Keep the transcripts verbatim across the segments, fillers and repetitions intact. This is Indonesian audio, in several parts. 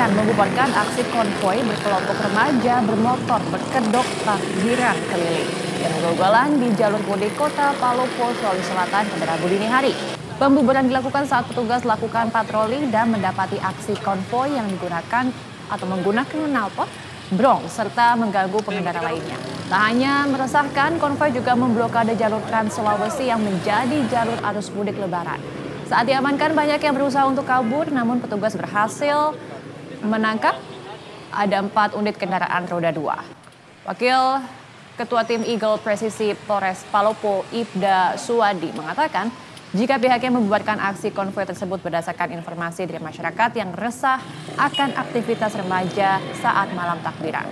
dengan membubarkan aksi konvoi berkelompok remaja bermotor berkedok takbiran keliling yang ugal-ugalan di jalur mudik kota Palopo, Sulawesi Selatan pada Rabu dini hari. Pembubaran dilakukan saat petugas lakukan patroli dan mendapati aksi konvoi yang digunakan atau menggunakan knalpot, brong, serta mengganggu pengendara lainnya. Tak hanya meresahkan, konvoi juga memblokade jalur Trans Sulawesi yang menjadi jalur arus mudik Lebaran. Saat diamankan, banyak yang berusaha untuk kabur, namun petugas berhasil menangkap ada empat unit kendaraan roda dua. Wakil Ketua Tim Eagle Presisi Polres Palopo, Ibda Suwadi, mengatakan jika pihaknya membubarkan aksi konvoi tersebut berdasarkan informasi dari masyarakat yang resah akan aktivitas remaja saat malam takbiran.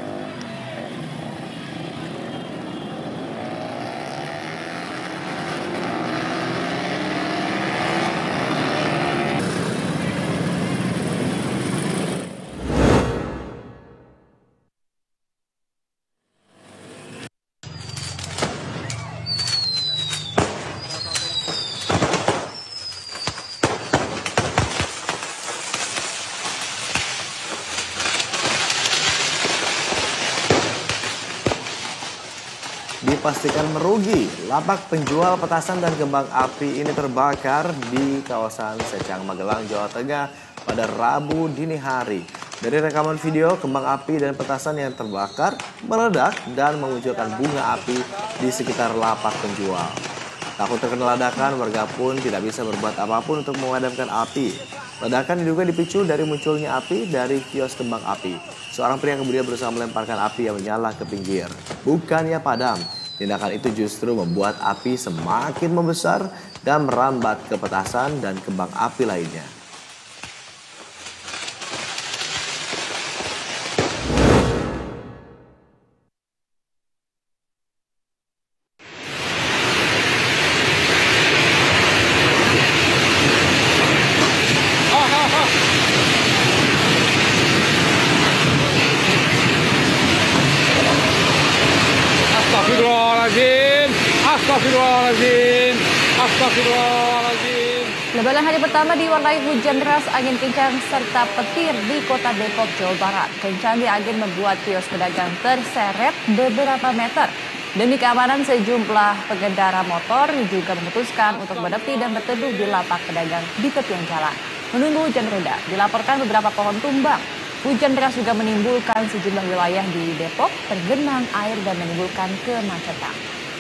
Dipastikan merugi, lapak penjual petasan dan kembang api ini terbakar di kawasan Secang, Magelang, Jawa Tengah pada Rabu dini hari. Dari rekaman video, kembang api dan petasan yang terbakar meledak dan memunculkan bunga api di sekitar lapak penjual. Takut terkena ledakan, warga pun tidak bisa berbuat apapun untuk memadamkan api. Ledakan diduga dipicu dari munculnya api dari kios kembang api. Seorang pria kemudian berusaha melemparkan api yang menyala ke pinggir. Bukannya padam, tindakan itu justru membuat api semakin membesar dan merambat ke petasan dan kembang api lainnya. Astagfirullahaladzim, astagfirullahaladzim, astagfirullahaladzim. Lebaran hari pertama diwarnai hujan deras, angin kencang, serta petir di kota Depok, Jawa Barat. Kencangnya angin membuat kios pedagang terseret beberapa meter. Demi keamanan, sejumlah pengendara motor juga memutuskan untuk menepi dan berteduh di lapak pedagang di tepian jalan. Menunggu hujan reda, dilaporkan beberapa pohon tumbang. Hujan deras juga menimbulkan sejumlah wilayah di Depok tergenang air dan menimbulkan kemacetan.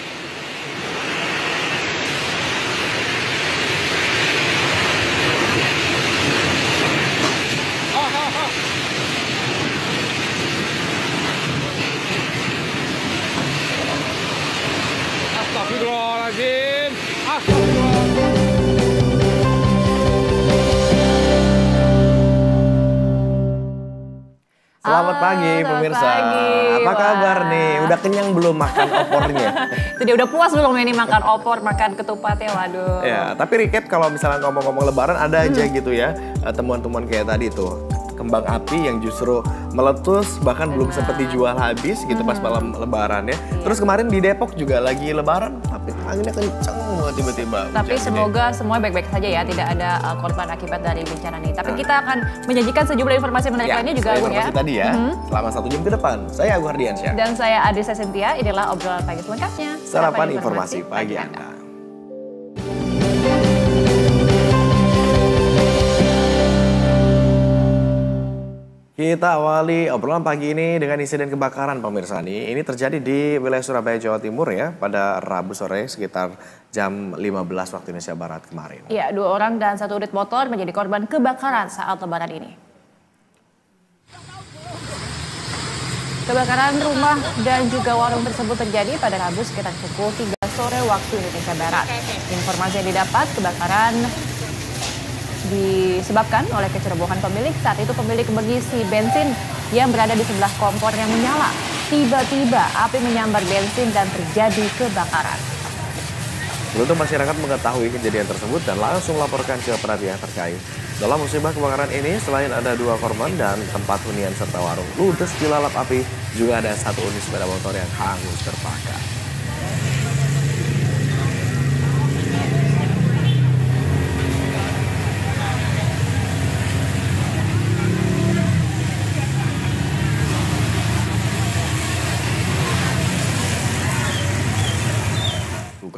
Astagfirullahaladzim, astagfirullahaladzim. Selamat pagi Halo, selamat pemirsa, pagi. apa Wah. kabar nih? Udah kenyang belum makan opornya? Itu dia udah puas belum ini makan opor, makan ketupatnya, waduh. Ya, tapi recap kalau misalnya ngomong-ngomong lebaran ada aja hmm. gitu ya, temuan-temuan kayak tadi tuh. Kembang api yang justru meletus bahkan Benar. belum sempat dijual habis gitu hmm. pas malam lebaran ya. Iya. Terus kemarin di Depok juga lagi lebaran tapi anginnya kencang banget tiba-tiba. Tapi semoga semua baik-baik saja ya, tidak ada uh, korban akibat dari bencana ini. Tapi nah. kita akan menyajikan sejumlah informasi menarik ya, lainnya juga Agung ya. Informasi tadi ya, mm-hmm. selama satu jam ke depan. Saya Agung Hardiansyah. Dan saya Adisa Cynthia, inilah obrolan pagi selengkapnya. Sarapan informasi, informasi pagi Anda. Anda. Kita awali obrolan pagi ini dengan insiden kebakaran pemirsa nih. Ini terjadi di wilayah Surabaya, Jawa Timur ya pada Rabu sore sekitar jam lima belas waktu Indonesia Barat kemarin. Iya, dua orang dan satu unit motor menjadi korban kebakaran saat lebaran ini. Kebakaran rumah dan juga warung tersebut terjadi pada Rabu sekitar pukul tiga sore waktu Indonesia Barat. Informasi yang didapat, kebakaran disebabkan oleh kecerobohan pemilik. Saat itu pemilik mengisi bensin yang berada di sebelah kompor yang menyala. Tiba-tiba api menyambar bensin dan terjadi kebakaran. Beruntung masyarakat mengetahui kejadian tersebut dan langsung laporkan ke perhatian terkait. Dalam musibah kebakaran ini, selain ada dua korban dan tempat hunian serta warung ludes dilalap api, juga ada satu unit sepeda motor yang hangus terbakar.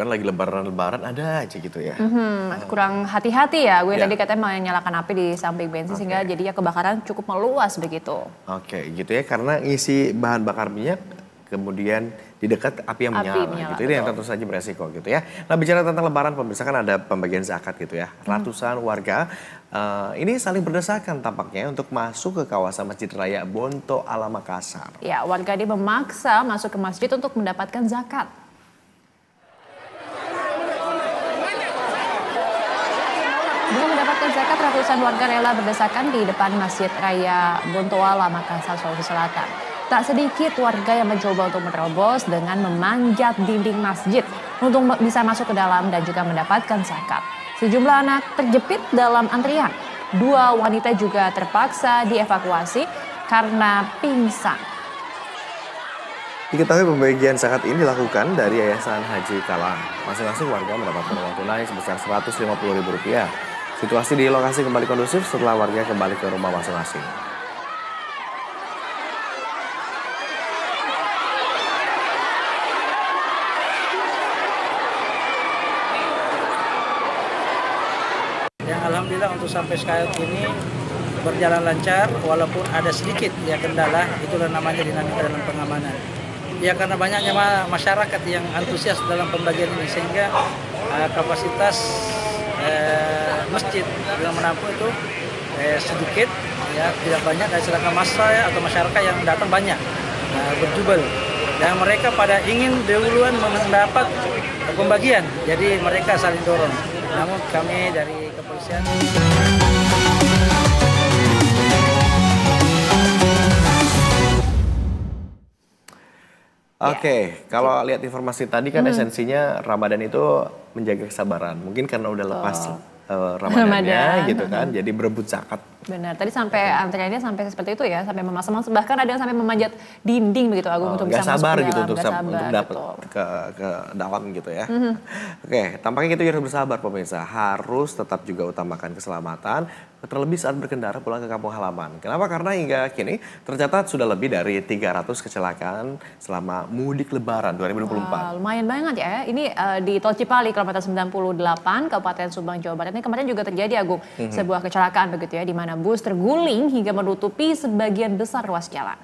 kan lagi lebaran-lebaran ada aja gitu ya. Mm-hmm, kurang hati-hati ya, gue Ya. tadi katanya menyalakan api di samping bensin Oke. sehingga jadinya kebakaran cukup meluas begitu. Oke, gitu ya, karena ngisi bahan bakar minyak, kemudian di dekat api yang Api menyala, menyala, gitu. Ini yang betul. tentu saja beresiko gitu ya. Nah, bicara tentang lebaran, pemirsa, kan ada pembagian zakat gitu ya. Ratusan warga eh, ini saling berdesakan tampaknya untuk masuk ke kawasan Masjid Raya Bonto Alam Makassar. Ya, warga ini memaksa masuk ke masjid untuk mendapatkan zakat. Demi mendapatkan zakat, ratusan warga rela berdesakan di depan Masjid Raya Bonto Alam Makassar, Sulawesi Selatan. Tak sedikit warga yang mencoba untuk menerobos dengan memanjat dinding masjid untuk bisa masuk ke dalam dan juga mendapatkan zakat. Sejumlah anak terjepit dalam antrian. Dua wanita juga terpaksa dievakuasi karena pingsan. Diketahui pembagian zakat ini dilakukan dari Yayasan Haji Kalang. Masing-masing warga mendapatkan uang tunai sebesar seratus lima puluh ribu rupiah. Situasi di lokasi kembali kondusif setelah warga kembali ke rumah masing-masing. Yang alhamdulillah untuk sampai sekarang ini berjalan lancar walaupun ada sedikit ya kendala, itulah namanya dinamika dalam pengamanan. Ya karena banyaknya ma- masyarakat yang antusias dalam pembagian ini sehingga uh, kapasitas uh, masjid yang menampung itu eh, sedikit ya, tidak banyak, dan sedangkan massa ya, atau masyarakat yang datang banyak uh, berjubel, dan mereka pada ingin duluan mendapat pembagian, jadi mereka saling dorong. Namun kami dari kepolisian Oke, kalau lihat informasi tadi kan esensinya Ramadan itu menjaga kesabaran. Mungkin karena udah lepas eh, Ramadannya Ramadan, gitu kan, jadi berebut zakat. Benar, tadi sampai antriannya sampai seperti itu ya, sampai memasang, bahkan ada yang sampai memanjat dinding begitu Agung Oh, untuk nggak bisa masuk sabar ke gitu dalam. untuk, Nggak sab- sabar, untuk dapat betul. ke ke dalam gitu ya. Oke, tampaknya kita harus bersabar pemirsa, harus tetap juga utamakan keselamatan, terlebih saat berkendara pulang ke kampung halaman. Kenapa? Karena hingga kini tercatat sudah lebih dari tiga ratus kecelakaan selama mudik Lebaran dua ribu dua puluh empat. Wah, lumayan banget ya. Ini uh, di Tol Cipali kilometer sembilan puluh delapan Kabupaten Subang Jawa Barat. Ini kemarin juga terjadi Agung sebuah kecelakaan begitu ya, di mana bus terguling hingga menutupi sebagian besar ruas jalan.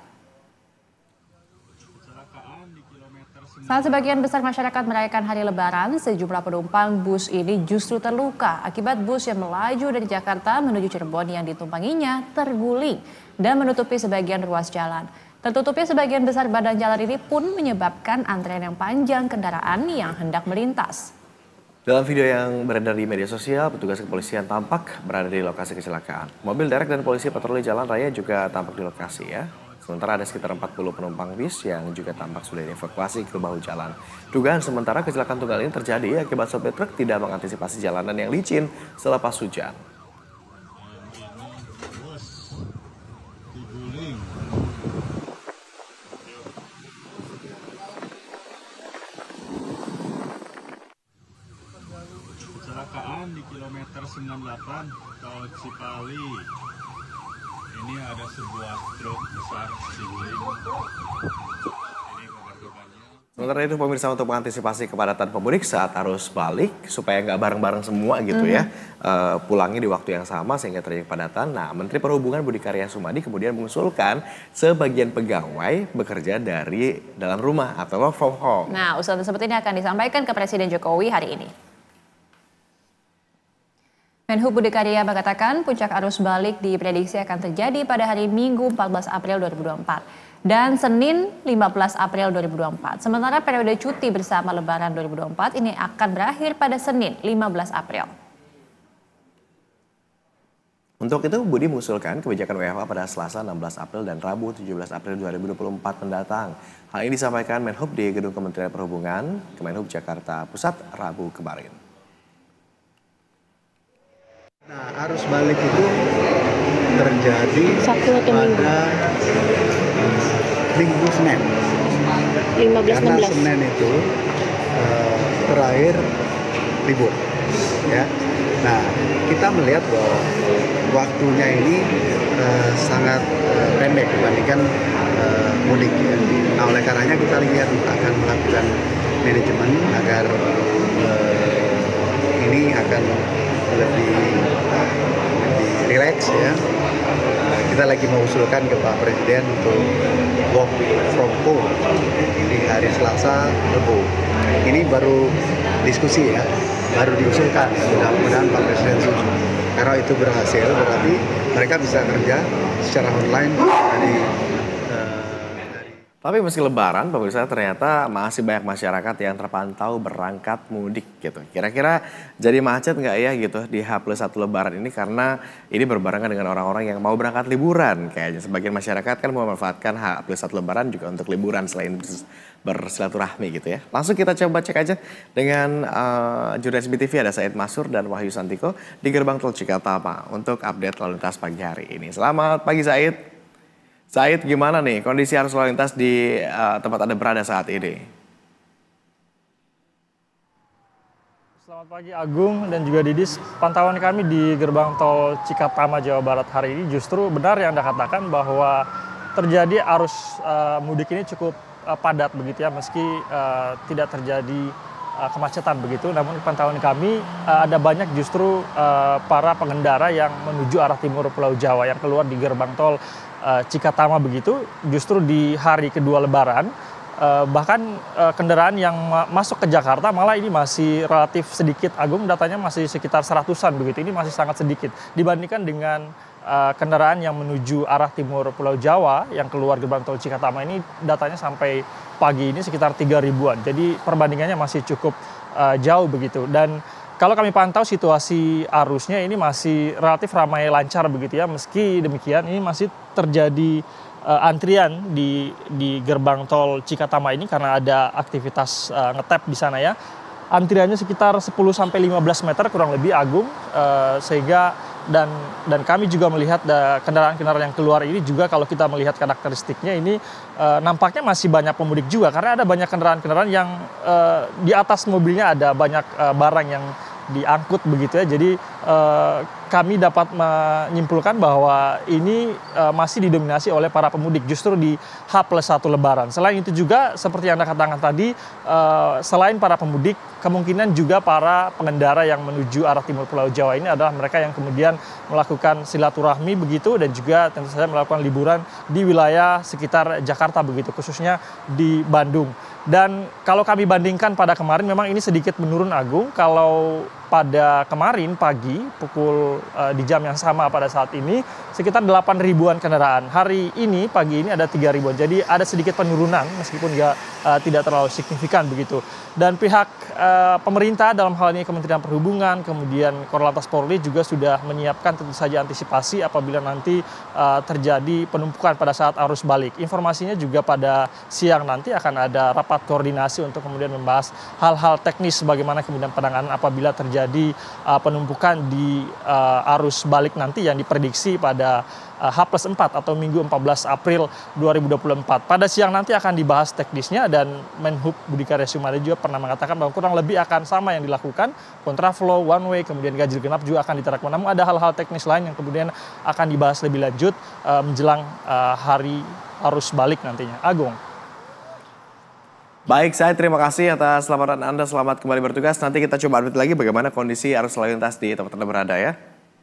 Saat sebagian besar masyarakat merayakan hari Lebaran, sejumlah penumpang bus ini justru terluka akibat bus yang melaju dari Jakarta menuju Cirebon yang ditumpanginya terguling dan menutupi sebagian ruas jalan. Tertutupnya sebagian besar badan jalan ini pun menyebabkan antrean yang panjang kendaraan yang hendak melintas. Dalam video yang beredar di media sosial, petugas kepolisian tampak berada di lokasi kecelakaan. Mobil derek dan polisi patroli jalan raya juga tampak di lokasi ya. Sementara ada sekitar empat puluh penumpang bis yang juga tampak sudah dievakuasi ke bahu jalan. Dugaan sementara kecelakaan tunggal ini terjadi akibat sopir truk tidak mengantisipasi jalanan yang licin selepas hujan. Kecelakaan di kilometer sembilan puluh delapan Tol Cipali. Ini ada sebuah truk besar terguling. Ini korban-korbannya. Sementara itu pemirsa, untuk mengantisipasi kepadatan pemudik saat arus balik supaya nggak bareng-bareng semua gitu ya, eh, pulangnya di waktu yang sama sehingga terjadi kepadatan. Nah, Menteri Perhubungan Budi Karya Sumadi kemudian mengusulkan sebagian pegawai bekerja dari dalam rumah atau work from home. Nah, usulan tersebut ini akan disampaikan ke Presiden Jokowi hari ini. Menhub Budi Karya mengatakan puncak arus balik diprediksi akan terjadi pada hari Minggu empat belas April dua ribu dua puluh empat dan Senin lima belas April dua ribu dua puluh empat. Sementara periode cuti bersama Lebaran dua ribu dua puluh empat ini akan berakhir pada Senin lima belas April. Untuk itu, Budi mengusulkan kebijakan W F H pada Selasa enam belas April dan Rabu tujuh belas April dua ribu dua puluh empat mendatang. Hal ini disampaikan Menhub di Gedung Kementerian Perhubungan, Kemenhub Jakarta Pusat, Rabu kemarin. Nah, arus balik itu terjadi Sabtu atau Minggu? pada Minggu Senin. lima belas enam Karena belas. Senin itu eh, terakhir libur, ya. Nah, kita melihat bahwa waktunya ini eh, sangat eh, pendek dibandingkan eh, mudik. Ya. Nah, oleh karenanya kita lihat akan melakukan manajemen agar uh, ini akan lebih lebih rileks ya. Nah, kita lagi mengusulkan ke Pak Presiden untuk work from home di hari Selasa, Rabu. Ini baru diskusi ya, baru diusulkan. Mudah-mudahan Pak Presiden setuju. Karena itu berhasil, berarti mereka bisa kerja secara online dari Tapi meski lebaran, pemirsa, ternyata masih banyak masyarakat yang terpantau berangkat mudik gitu. Kira-kira jadi macet nggak ya gitu di H plus satu lebaran ini, karena ini berbarengan dengan orang-orang yang mau berangkat liburan. Kayaknya sebagian masyarakat kan memanfaatkan H plus satu lebaran juga untuk liburan selain bersilaturahmi gitu ya. Langsung kita coba cek aja dengan uh, jurnalis B T V ada Said Masur dan Wahyu Santiko di gerbang tol Cikatama untuk update lalu lintas pagi hari ini. Selamat pagi Said. Said, gimana nih kondisi arus lalu lintas di uh, tempat Anda berada saat ini? Selamat pagi Agung dan juga Didis. Pantauan kami di gerbang tol Cikatama, Jawa Barat hari ini justru benar yang Anda katakan bahwa terjadi arus uh, mudik ini cukup uh, padat begitu ya, meski uh, tidak terjadi uh, kemacetan begitu. Namun pantauan kami uh, ada banyak justru uh, para pengendara yang menuju arah timur Pulau Jawa yang keluar di gerbang tol Cikatama begitu, justru di hari kedua Lebaran, bahkan kendaraan yang masuk ke Jakarta malah ini masih relatif sedikit. Agung, datanya masih sekitar seratusan begitu, ini masih sangat sedikit dibandingkan dengan kendaraan yang menuju arah timur Pulau Jawa yang keluar gerbang tol Cikatama ini datanya sampai pagi ini sekitar tiga ribuan. Jadi perbandingannya masih cukup jauh begitu. Dan kalau kami pantau situasi arusnya ini masih relatif ramai lancar begitu ya. Meski demikian ini masih terjadi uh, antrian di di gerbang tol Cikatama ini karena ada aktivitas uh, ngetap di sana ya. Antriannya sekitar sepuluh sampai lima belas meter kurang lebih Agung, uh, sehingga dan dan kami juga melihat kendaraan-kendaraan yang keluar ini juga kalau kita melihat karakteristiknya ini uh, nampaknya masih banyak pemudik juga karena ada banyak kendaraan-kendaraan yang uh, di atas mobilnya ada banyak uh, barang yang diangkut begitu ya. Jadi eh, kami dapat menyimpulkan bahwa ini eh, masih didominasi oleh para pemudik justru di H plus satu Lebaran. Selain itu juga seperti yang Anda katakan tadi, eh, selain para pemudik, kemungkinan juga para pengendara yang menuju arah timur Pulau Jawa ini adalah mereka yang kemudian melakukan silaturahmi begitu dan juga tentu saja melakukan liburan di wilayah sekitar Jakarta begitu, khususnya di Bandung. Dan kalau kami bandingkan pada kemarin memang ini sedikit menurun Agung. Kalau pada kemarin pagi pukul uh, di jam yang sama pada saat ini sekitar delapan ribuan kendaraan. Hari ini pagi ini ada tiga ribuan. Jadi ada sedikit penurunan meskipun juga uh, tidak terlalu signifikan begitu. Dan pihak uh, pemerintah dalam hal ini Kementerian Perhubungan, kemudian Korlantas Polri juga sudah menyiapkan tentu saja antisipasi apabila nanti uh, terjadi penumpukan pada saat arus balik. Informasinya juga pada siang nanti akan ada rapat koordinasi untuk kemudian membahas hal-hal teknis bagaimana kemudian penanganan apabila terjadi uh, penumpukan di uh, arus balik nanti yang diprediksi pada uh, H plus empat atau Minggu empat belas April dua ribu dua puluh empat. Pada siang nanti akan dibahas teknisnya dan Menhub Budi Karya Sumadi juga pernah mengatakan bahwa kurang lebih akan sama yang dilakukan, kontraflow, one way, kemudian ganjil genap juga akan diterapkan. Namun ada hal-hal teknis lain yang kemudian akan dibahas lebih lanjut uh, menjelang uh, hari arus balik nantinya. Agung. Baik, saya terima kasih atas laporan Anda. Selamat kembali bertugas. Nanti kita coba update lagi bagaimana kondisi arus lalu lintas di tempat Anda berada ya.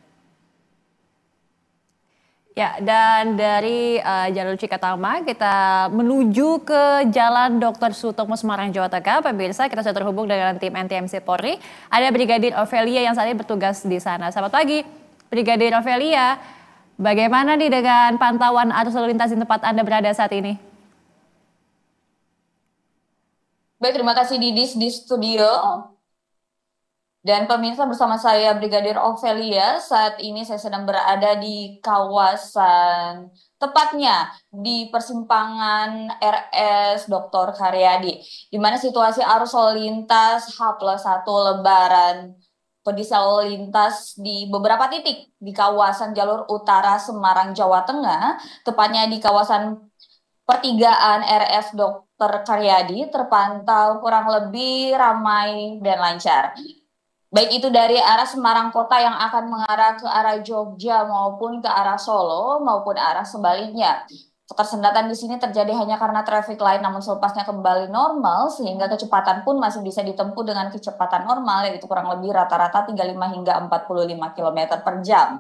Ya, dan dari uh, jalur Cikatama kita menuju ke Jalan Doktor Sutomo Semarang, Jawa Tengah. Pemirsa, kita sudah terhubung dengan tim N T M C Polri. Ada Brigadir Ovelia yang saat ini bertugas di sana. Selamat pagi, Brigadir Ovelia. Bagaimana nih dengan pantauan arus lalu lintas di tempat Anda berada saat ini? Baik, terima kasih Didis di studio. Dan pemirsa, bersama saya Brigadir Ovelia. Saat ini saya sedang berada di kawasan, tepatnya di persimpangan R S Doktor Karyadi, di mana situasi arus lalu lintas H plus satu Lebaran, kondisi lalu lintas di beberapa titik di kawasan jalur utara Semarang, Jawa Tengah, tepatnya di kawasan pertigaan R S Doktor Karyadi terpantau kurang lebih ramai dan lancar. Baik itu dari arah Semarang Kota yang akan mengarah ke arah Jogja maupun ke arah Solo maupun arah sebaliknya. Ketersendatan di sini terjadi hanya karena traffic light namun selepasnya kembali normal sehingga kecepatan pun masih bisa ditempuh dengan kecepatan normal yaitu kurang lebih rata-rata tiga puluh lima hingga empat puluh lima kilometer per jam.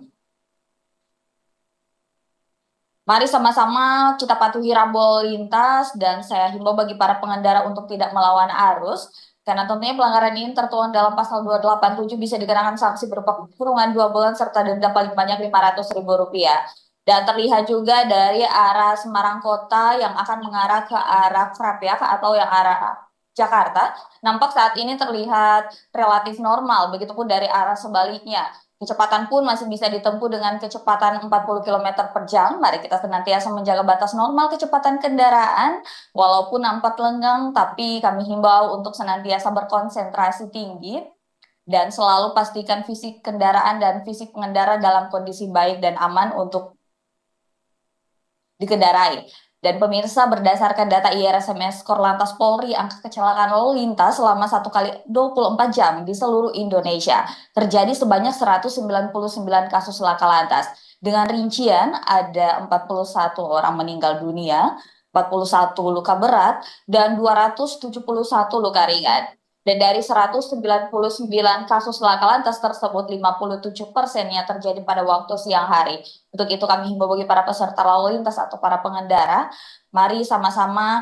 Mari sama-sama kita patuhi rambu lalu lintas dan saya himbau bagi para pengendara untuk tidak melawan arus karena tentunya pelanggaran ini tertuang dalam pasal dua delapan tujuh bisa dikenakan sanksi berupa kurungan dua bulan serta denda paling banyak lima ratus ribu rupiah. Dan terlihat juga dari arah Semarang Kota yang akan mengarah ke arah Krapyak atau yang arah Jakarta, nampak saat ini terlihat relatif normal, begitupun dari arah sebaliknya. Kecepatan pun masih bisa ditempuh dengan kecepatan empat puluh kilometer per jam. Mari kita senantiasa menjaga batas normal kecepatan kendaraan, walaupun nampak lenggang, tapi kami himbau untuk senantiasa berkonsentrasi tinggi, dan selalu pastikan fisik kendaraan dan fisik pengendara dalam kondisi baik dan aman untuk dikendarai. Dan pemirsa, berdasarkan data I R S M S Korlantas Polri, angka kecelakaan lalu lintas selama satu kali dua puluh empat jam di seluruh Indonesia terjadi sebanyak seratus sembilan puluh sembilan kasus laka lantas. Dengan rincian ada empat puluh satu orang meninggal dunia, empat puluh satu luka berat, dan dua ratus tujuh puluh satu luka ringan. Dan dari seratus sembilan puluh sembilan kasus laka lantas tersebut, lima puluh tujuh persennya terjadi pada waktu siang hari. Untuk itu kami himbau bagi para peserta lalu lintas atau para pengendara, mari sama-sama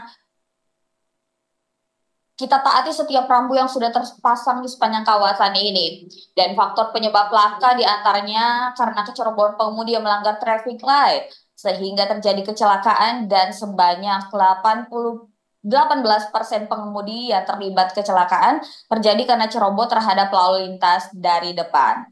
kita taati setiap rambu yang sudah terpasang di sepanjang kawasan ini. Dan faktor penyebab laka diantaranya karena kecerobohan pengemudi yang melanggar traffic light, sehingga terjadi kecelakaan dan sebanyak delapan puluh delapan belas persen pengemudi yang terlibat kecelakaan terjadi karena ceroboh terhadap lalu lintas dari depan.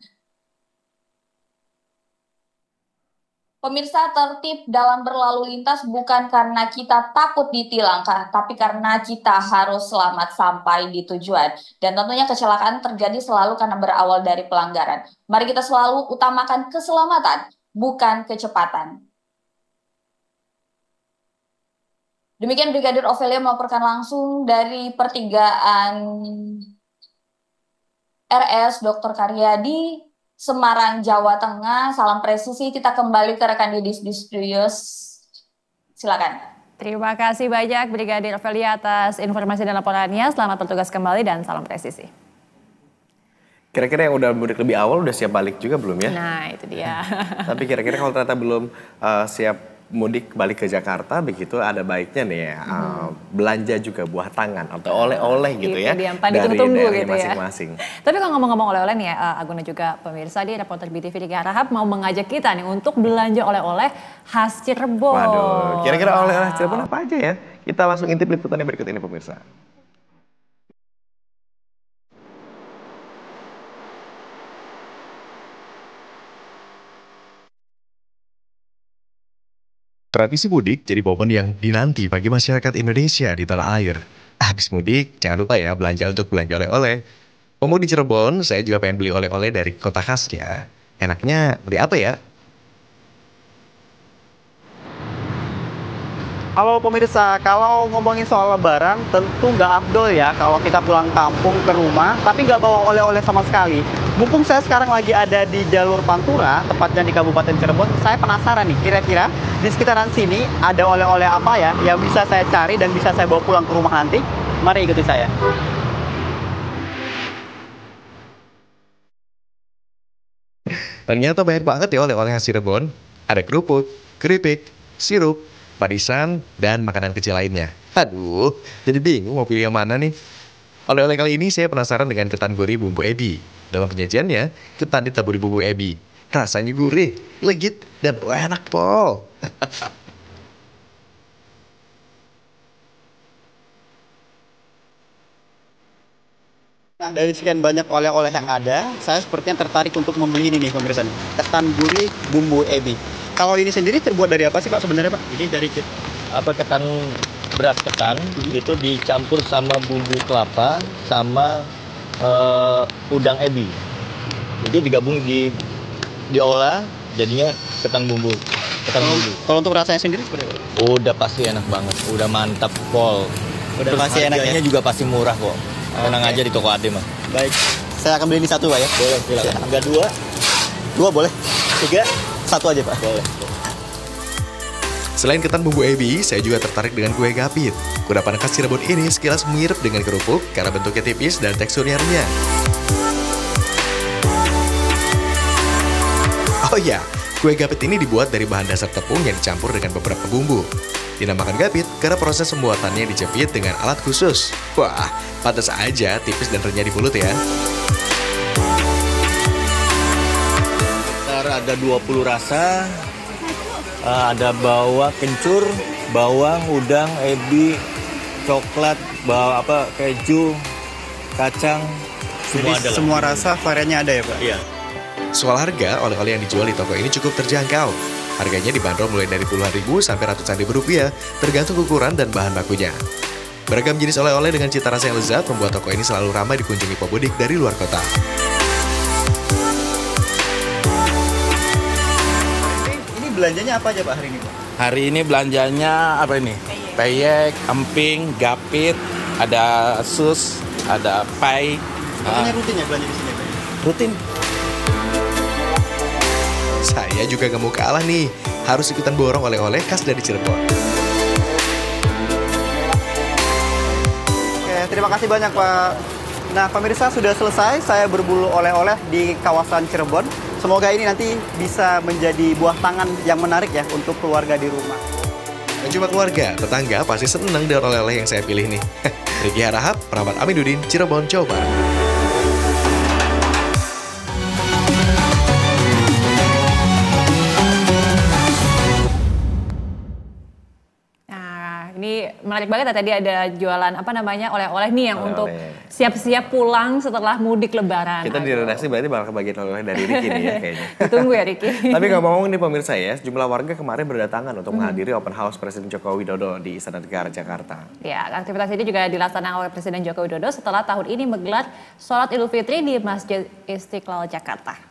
Pemirsa, tertib dalam berlalu lintas bukan karena kita takut ditilang, tapi karena kita harus selamat sampai di tujuan. Dan tentunya kecelakaan terjadi selalu karena berawal dari pelanggaran. Mari kita selalu utamakan keselamatan, bukan kecepatan. Demikian Brigadir Ovelia melaporkan langsung dari pertigaan R S Doktor Karyadi, Semarang, Jawa Tengah. Salam presisi, kita kembali ke rekan Didis di studio. Silakan. Terima kasih banyak Brigadir Ovelia atas informasi dan laporannya. Selamat bertugas kembali dan salam presisi. Kira-kira yang udah mudik lebih awal udah siap balik juga belum ya? Nah itu dia. Tapi kira-kira kalau ternyata belum uh, siap mudik balik ke Jakarta, begitu ada baiknya nih ya, hmm. uh, belanja juga buah tangan atau oleh-oleh gitu ya dia, dari ditunggu gitu masing-masing. Ya. Tapi kalau ngomong-ngomong oleh-oleh nih ya, uh, Agun dan juga pemirsa di reporter B T V Diki Harahap mau mengajak kita nih untuk belanja oleh-oleh khas Cirebon. Waduh, kira-kira oleh-oleh Cirebon apa aja ya? Kita langsung intip liputannya berikut ini pemirsa. Tradisi mudik jadi momen yang dinanti bagi masyarakat Indonesia di tanah air. Habis mudik, jangan lupa ya belanja untuk belanja oleh-oleh. Pemudik Cirebon, saya juga pengen beli oleh-oleh dari kota khasnya. Enaknya beli apa ya? Halo pemirsa, kalau ngomongin soal lebaran tentu nggak afdol ya kalau kita pulang kampung ke rumah tapi nggak bawa oleh-oleh sama sekali. Mumpung saya sekarang lagi ada di jalur Pantura, tepatnya di Kabupaten Cirebon, saya penasaran nih kira-kira di sekitaran sini ada oleh-oleh apa ya yang bisa saya cari dan bisa saya bawa pulang ke rumah nanti. Mari ikuti saya. Ternyata banyak banget ya oleh-oleh khas Cirebon. Ada kerupuk, keripik, sirup, parisan, dan makanan kecil lainnya. Aduh, jadi bingung mau pilih yang mana nih. Oleh-oleh kali ini saya penasaran dengan ketan gurih bumbu ebi. Dalam penyajiannya, ketan ditaburi bumbu ebi. Rasanya gurih, legit, dan enak pol. Nah, dari sekian banyak oleh-oleh yang ada, saya sepertinya tertarik untuk membeli ini nih pemirsa. Ketan gurih bumbu ebi. Kalau ini sendiri terbuat dari apa sih Pak sebenarnya Pak? Ini dari apa ketan beras ketan hmm. itu dicampur sama bumbu kelapa sama uh, udang ebi. Jadi digabung di diolah jadinya ketan bumbu. Ketan kalau, bumbu. Kalau untuk rasanya sendiri seperti apa? Udah pasti enak banget, udah mantap pol. Udah Terus pasti enak ya. juga pasti murah kok. Tenang okay. aja di toko Ade mah. Baik, saya akan beli ini satu Pak ya. Boleh, silakan. Enggak dua, dua boleh. Tiga, satu aja Pak. Boleh. Selain ketan bumbu ebi, saya juga tertarik dengan kue gapit. Kudapan khas Cirebon ini sekilas mirip dengan kerupuk karena bentuknya tipis dan teksturnya renyah. Oh iya, kue gapit ini dibuat dari bahan dasar tepung yang dicampur dengan beberapa bumbu. Dinamakan gapit karena proses pembuatannya dijepit dengan alat khusus. Wah, pantas aja tipis dan renyah di mulut ya. Ada dua puluh rasa, ada bawang kencur, bawang, udang, ebi, coklat, bawa apa keju, kacang, semua ada. Semua rasa variannya ada ya Pak? Iya. Soal harga, oleh-oleh yang dijual di toko ini cukup terjangkau. Harganya dibanderol mulai dari puluhan ribu sampai ratusan ribu rupiah, tergantung ukuran dan bahan bakunya. Beragam jenis oleh-oleh dengan cita rasa yang lezat membuat toko ini selalu ramai dikunjungi pemudik dari luar kota. Ini belanjanya apa aja Pak hari ini Pak? Hari ini belanjanya apa ini? Peyek, emping, gapit, ada sus, ada pai. Katanya rutin ya belanja di sini Pak? Rutin. Saya juga gak mau kalah nih, harus ikutan borong oleh-oleh khas dari Cirebon. Oke, terima kasih banyak Pak. Nah pemirsa, sudah selesai saya berburu oleh-oleh di kawasan Cirebon. Semoga ini nanti bisa menjadi buah tangan yang menarik ya untuk keluarga di rumah. Dan cuma keluarga, tetangga pasti seneng dengan oleh-oleh yang saya pilih nih. Riki Harahap, Rahmat Aminuddin, Cirebon, Jawa Barat. Ini menarik banget ya, tadi ada jualan apa namanya oleh-oleh nih yang Oleh-oleh. untuk siap-siap pulang setelah mudik lebaran. Kita di redaksi berarti bakal kebagian oleh-oleh dari Riki nih ya kayaknya. Ditunggu ya Riki. Tapi ngomong-ngomong nih pemirsa ya, sejumlah warga kemarin berdatangan untuk menghadiri open house Presiden Joko Widodo di Istana Negara Jakarta. Ya, aktivitas ini juga dilaksanakan oleh Presiden Joko Widodo setelah tahun ini menggelar sholat Idul Fitri di Masjid Istiqlal Jakarta.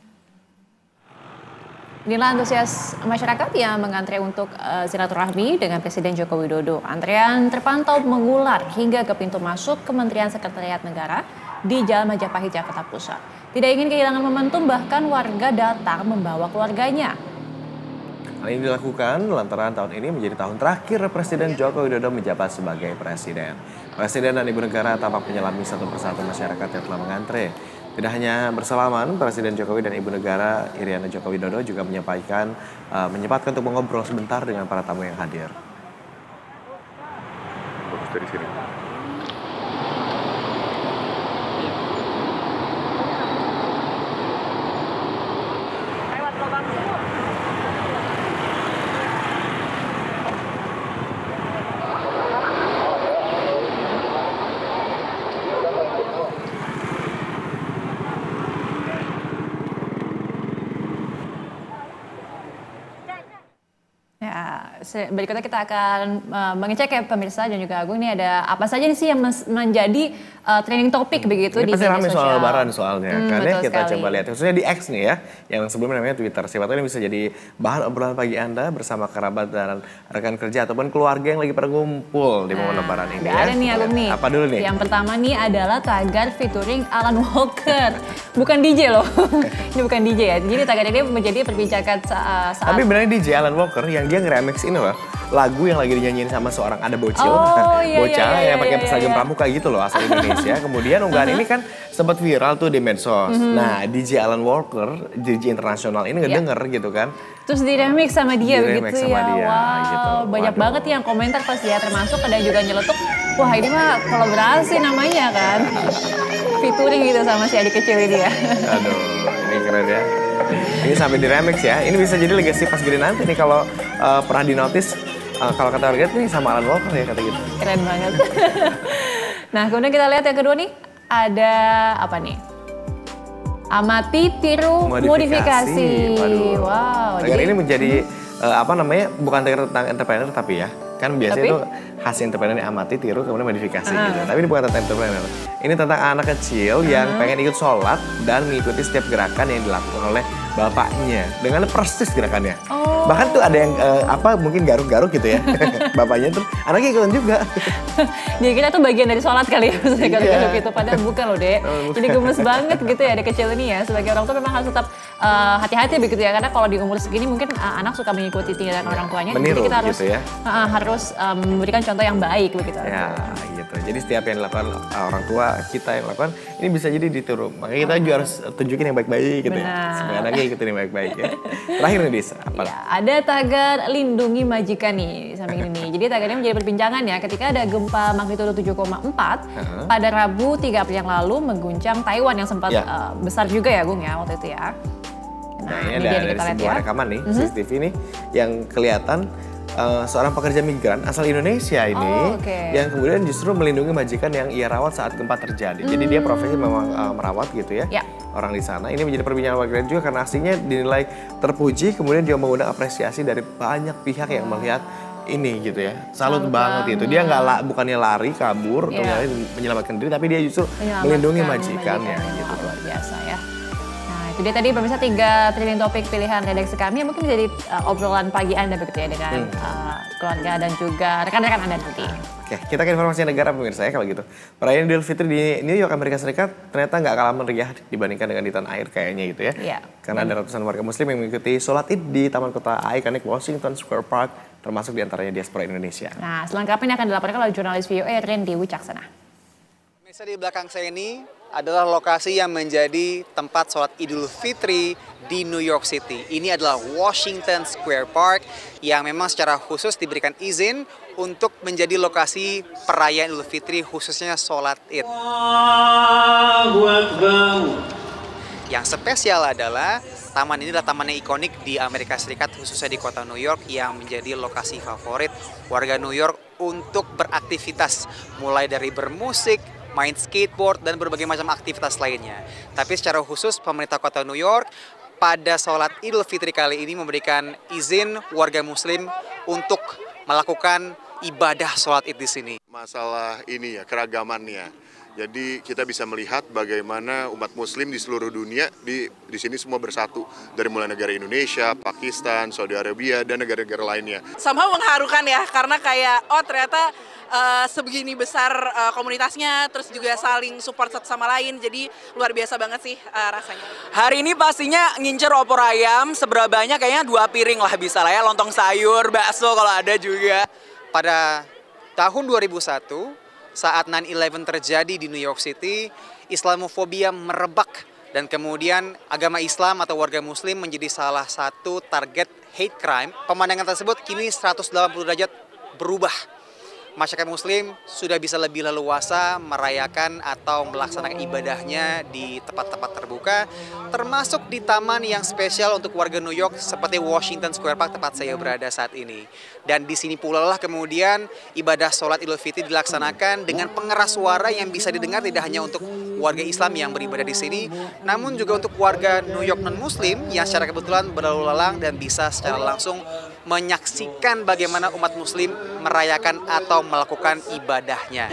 Inilah antusias masyarakat yang mengantre untuk uh, silaturahmi dengan Presiden Joko Widodo. Antrean terpantau mengular hingga ke pintu masuk Kementerian Sekretariat Negara di Jalan Majapahit, Jakarta Pusat. Tidak ingin kehilangan momentum, bahkan warga datang membawa keluarganya. Hal ini dilakukan lantaran tahun ini menjadi tahun terakhir Presiden Joko Widodo menjabat sebagai Presiden. Presiden dan Ibu Negara tampak menyelami satu persatu masyarakat yang telah mengantre. Tidak hanya bersalaman, Presiden Jokowi dan Ibu Negara Iriana Joko Widodo juga menyampaikan, uh, menyempatkan untuk mengobrol sebentar dengan para tamu yang hadir. Fokus dari sini. Berikutnya kita akan uh, mengecek ya pemirsa dan juga Agung, ini ada apa saja nih sih yang menjadi uh, trending topik begitu ini di pasti media ramai sosial. soal lebaran soalnya, Hmm, karena kita sekali. coba lihat khususnya di X nih ya, yang sebelumnya namanya Twitter. Siapa tahu ini bisa jadi bahan obrolan pagi Anda bersama kerabat dan rekan kerja ataupun keluarga yang lagi pada ngumpul di momen lebaran ini ya. Ada nih Kita Agung lihat. nih. Apa dulu nih? Yang pertama nih adalah tagar featuring Alan Walker. Bukan D J loh. Ini bukan D J ya. Jadi tagar ini menjadi perbincangan saat, saat Tapi benar D J Alan Walker yang dia nge-remix ini loh, lagu yang lagi dinyanyiin sama seorang ada bocil, Oh, iya, bocah iya, iya, yang pakai iya, seragam iya. pramuka gitu loh asal Indonesia. Kemudian unggahan ini kan sempat viral tuh di medsos. Mhm. Nah, D J Alan Walker, D J internasional ini ngedenger gitu kan. terus di remix sama dia Di-remix begitu sama ya. dia, Wow, gitu. banyak Waduh. banget yang komentar pas dia termasuk, ada juga nyeletuk, wah ini mah kolaborasi namanya kan. Featuring gitu sama si adik kecil ini ya. Aduh, ini keren ya. Ini sampai di remix ya. Ini bisa jadi legacy pas gede nanti nih kalau uh, pernah di notice uh, kalau kata warga nih sama Alan Walker ya kata gitu. Keren banget. Nah, kemudian kita lihat yang kedua nih, ada apa nih? Amati, tiru, modifikasi. Waduh. Wow. Tagar ini menjadi uh, apa namanya? Bukan tagar tentang entrepreneur tapi ya. Kan biasanya Tapi? itu hasil entrepreneur amati, tiru, kemudian modifikasi Ah. gitu. Tapi ini bukan tentang entrepreneur. Ini tentang anak kecil yang Ah. pengen ikut sholat dan mengikuti setiap gerakan yang dilakukan oleh bapaknya dengan persis gerakannya. Oh, Bahkan tuh ada yang uh, apa mungkin garuk-garuk gitu ya. Bapaknya tuh anaknya ikutan juga. Dia kira tuh bagian dari sholat kali ya, misalnya Iya. garuk-garuk itu. Padahal bukan loh, Dek. Oh, bukan. Jadi gemes banget gitu ya, adik kecil ini ya. Sebagai orang tua memang harus tetap uh, hati-hati begitu ya. Karena kalau di umur segini mungkin uh, anak suka mengikuti tindakan orang tuanya. Meniru Jadi kita harus gitu ya. uh, harus um, memberikan contoh yang baik begitu. Ya gitu. Jadi setiap yang dilakukan uh, orang tua kita yang lakukan ini bisa jadi ditiru. Makanya kita juga harus tunjukin yang baik-baik gitu ya. Benar. Supaya anaknya ikutin yang baik-baik ya. Terakhir nih Dis, apa? Ya, ada tagar lindungi majikan nih di samping ini nih. Jadi tagar ini menjadi perbincangan ya ketika ada gempa magnitudo tujuh koma empat Uh-huh. pada Rabu tiga April yang lalu mengguncang Taiwan yang sempat Ya. uh, besar juga ya Gung ya waktu itu ya. Nah, ini ini dia ada nih, dari kita lihat sebuah ya. rekaman nih, Mhm. C C T V ini yang kelihatan uh, seorang pekerja migran asal Indonesia ini Oh, oke. yang kemudian justru melindungi majikan yang ia rawat saat gempa terjadi. Jadi dia profesi memang uh, merawat gitu ya. Ya. Orang di sana. Ini menjadi perbincangan warganet juga karena aksinya dinilai terpuji, kemudian juga mengundang apresiasi dari banyak pihak yang melihat ini gitu ya. Salut Salut banget gitu. Dia nggak la, bukannya lari kabur atau Iya. nyari menyelamatkan diri, tapi dia justru Menyelamatkan melindungi majikannya majikannya. gitu. Luar biasa ya. Nah itu dia tadi pemirsa tiga trending topik pilihan redaksi kami yang mungkin menjadi uh, obrolan pagi Anda begitu ya dengan Hmm. uh, keluarga dan juga rekan-rekan Anda nanti. Oke, kita ke informasi negara pemirsa ya kalau gitu. Perayaan Idul Fitri di New York, Amerika Serikat ternyata nggak kalah meriah dibandingkan dengan di tanah air kayaknya gitu ya. Iya. Karena ada ratusan warga muslim yang mengikuti sholat id di Taman Kota ikonik Washington Square Park, termasuk diantaranya diaspora Indonesia. Nah selengkapnya akan dilaporkan oleh jurnalis V O A Randy Wicaksana. Pemirsa, di belakang saya ini adalah lokasi yang menjadi tempat sholat Idul Fitri di New York City. Ini adalah Washington Square Park yang memang secara khusus diberikan izin untuk menjadi lokasi perayaan Idul Fitri khususnya sholat Id. Yang spesial adalah taman ini adalah taman yang ikonik di Amerika Serikat khususnya di kota New York yang menjadi lokasi favorit warga New York untuk beraktivitas mulai dari bermusik, main skateboard, dan berbagai macam aktivitas lainnya. Tapi secara khusus pemerintah kota New York pada sholat Idul Fitri kali ini memberikan izin warga muslim untuk melakukan ibadah sholat id di sini. Masalah ini ya, keragamannya. Jadi kita bisa melihat bagaimana umat muslim di seluruh dunia di di sini semua bersatu. Dari mulai negara Indonesia, Pakistan, Saudi Arabia, dan negara-negara lainnya. Somehow mengharukan ya, karena kayak oh ternyata uh, sebegini besar uh, komunitasnya, terus juga saling support satu sama lain, jadi luar biasa banget sih uh, rasanya. Hari ini pastinya ngincer opor ayam, seberapa banyak kayaknya dua piring lah bisa lah ya, lontong sayur, bakso kalau ada juga. Pada tahun dua ribu satu, saat nine eleven terjadi di New York City, Islamofobia merebak dan kemudian agama Islam atau warga muslim menjadi salah satu target hate crime. Pemandangan tersebut kini seratus delapan puluh derajat berubah. Masyarakat muslim sudah bisa lebih leluasa merayakan atau melaksanakan ibadahnya di tempat-tempat terbuka, termasuk di taman yang spesial untuk warga New York seperti Washington Square Park tempat saya berada saat ini. Dan di sini pula lah kemudian ibadah sholat Idul Fitri dilaksanakan dengan pengeras suara yang bisa didengar tidak hanya untuk warga Islam yang beribadah di sini, namun juga untuk warga New York non-Muslim yang secara kebetulan berlalu lalang dan bisa secara langsung menyaksikan bagaimana umat Muslim merayakan atau melakukan ibadahnya.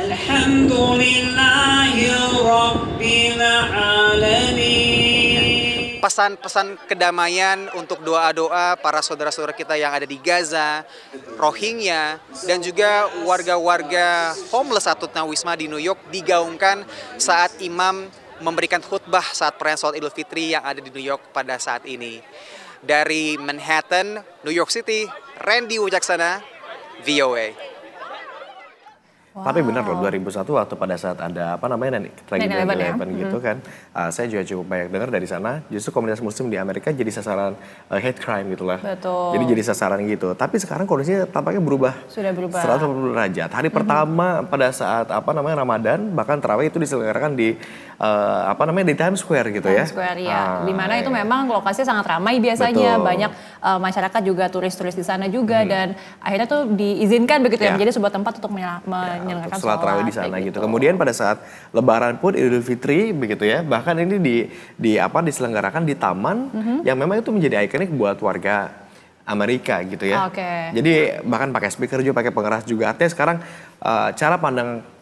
Pesan-pesan kedamaian untuk doa-doa para saudara-saudara kita yang ada di Gaza, Rohingya, dan juga warga-warga homeless atau tunawisma di New York digaungkan saat imam memberikan khutbah saat perayaan sholat Idul Fitri yang ada di New York pada saat ini. Dari Manhattan, New York City, Randy Wicaksana, V O A. Wow. Tapi benar loh, dua ribu satu waktu pada saat ada apa namanya tragedi nine eleven ya? gitu kan, uh, saya juga cukup banyak dengar dari sana, justru komunitas muslim di Amerika jadi sasaran uh, hate crime gitu lah. Betul. Jadi jadi sasaran gitu. Tapi sekarang kondisinya tampaknya berubah. Sudah berubah. seratus delapan puluh derajat. Hari mm-hmm. pertama pada saat apa namanya Ramadan, bahkan tarawih itu diselenggarakan di uh, apa namanya di Times Square gitu Times ya. Square ya. Ah, di mana iya. itu memang lokasinya sangat ramai biasanya. Betul. Banyak uh, masyarakat juga turis-turis di sana juga hmm. dan akhirnya tuh diizinkan begitu ya, ya menjadi sebuah tempat untuk menyelenggarakan ya, sholat tarawih di sana gitu. gitu. Kemudian pada saat Lebaran pun Idul Fitri begitu ya. Bahkan ini di di apa diselenggarakan di taman mm-hmm. yang memang itu menjadi ikonik buat warga Amerika gitu ya. Okay. Jadi bahkan pakai speaker juga, pakai pengeras juga. Artinya sekarang uh, cara pandang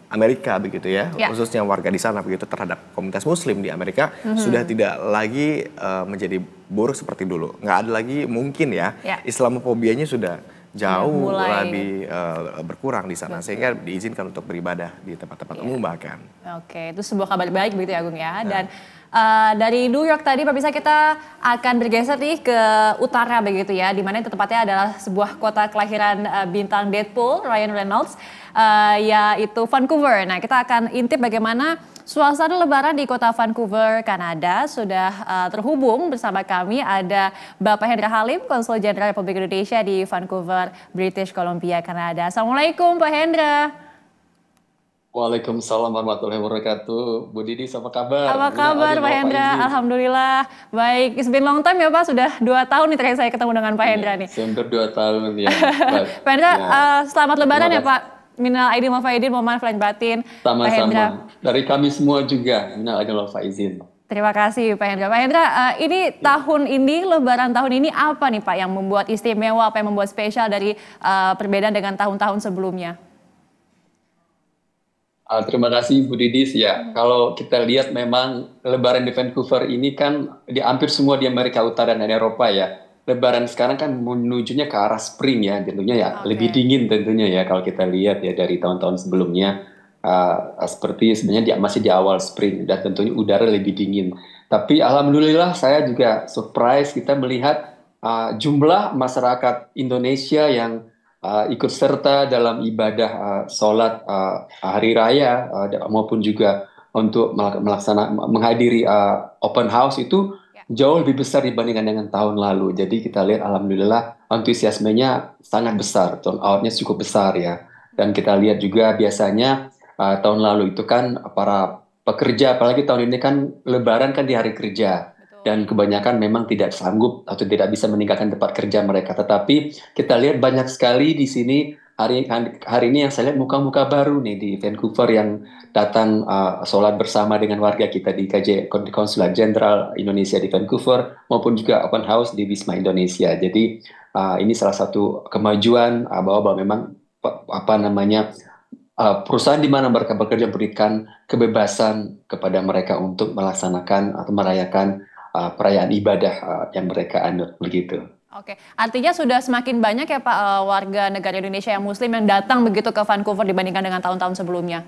Amerika begitu ya, Ya. khususnya warga di sana begitu terhadap komunitas Muslim di Amerika Mhm. sudah tidak lagi uh, menjadi buruk seperti dulu. Nggak ada lagi mungkin ya, Ya. Islamofobianya sudah jauh mulai. lebih uh, berkurang di sana sehingga diizinkan untuk beribadah di tempat-tempat umum bahkan. Oke, itu sebuah kabar baik begitu ya Agung ya. Dan uh, dari New York tadi pemirsa kita akan bergeser nih ke utara begitu ya, di mana itu tepatnya adalah sebuah kota kelahiran uh, bintang Deadpool Ryan Reynolds, uh, yaitu Vancouver. Nah, kita akan intip bagaimana suasana lebaran di kota Vancouver, Kanada. Sudah uh, terhubung bersama kami ada Bapak Hendra Halim, Konsul Jenderal Republik Indonesia di Vancouver, British Columbia, Kanada. Assalamualaikum Pak Hendra. Waalaikumsalam warahmatullahi wabarakatuh. Bu Didis, apa kabar? Apa kabar Pak Hendra? Alhamdulillah. Baik, it's been long time ya Pak, sudah dua tahun nih terakhir saya ketemu dengan Pak Hendra nih. Hampir dua tahun ya. Baik. Pak Hendra, Ya. uh, selamat lebaran Terima ya Pak. Minal aidin wal faizin, mohon maaf lahir batin. Pak Hendra. Sama-sama. Dari kami semua juga. Minal aidin wal faizin. Terima kasih Pak Hendra. Pak Hendra, uh, ini tahun ini, lebaran tahun ini apa nih Pak yang membuat istimewa, apa yang membuat spesial dari uh, perbedaan dengan tahun-tahun sebelumnya? Uh, terima kasih Bu Didis ya. Kalau kita lihat memang Lebaran di Vancouver ini kan di hampir semua di Amerika Utara dan Eropa ya. Lebaran sekarang kan menujunya ke arah spring ya, tentunya ya lebih dingin tentunya ya kalau kita lihat ya dari tahun-tahun sebelumnya uh, seperti sebenarnya dia masih di awal spring dan tentunya udara lebih dingin. Tapi alhamdulillah saya juga surprise kita melihat uh, jumlah masyarakat Indonesia yang Uh, ikut serta dalam ibadah uh, sholat uh, hari raya uh, maupun juga untuk melaksana menghadiri uh, open house itu jauh lebih besar dibandingkan dengan tahun lalu. Jadi kita lihat alhamdulillah antusiasmenya sangat besar, turn out-nya cukup besar ya. Dan kita lihat juga biasanya uh, tahun lalu itu kan para pekerja, apalagi tahun ini kan lebaran kan di hari kerja. Dan kebanyakan memang tidak sanggup atau tidak bisa meninggalkan tempat kerja mereka. Tetapi kita lihat banyak sekali di sini hari hari ini yang saya lihat muka-muka baru nih di Vancouver yang datang uh, sholat bersama dengan warga kita di K J Konsulat Jenderal Indonesia di Vancouver maupun juga open house di Wisma Indonesia. Jadi uh, ini salah satu kemajuan uh, bahwa, bahwa memang apa namanya uh, perusahaan di mana mereka bekerja berikan kebebasan kepada mereka untuk melaksanakan atau merayakan Uh, perayaan ibadah uh, yang mereka anut begitu. Oke, artinya sudah semakin banyak ya Pak uh, warga negara Indonesia yang Muslim yang datang begitu ke Vancouver dibandingkan dengan tahun-tahun sebelumnya.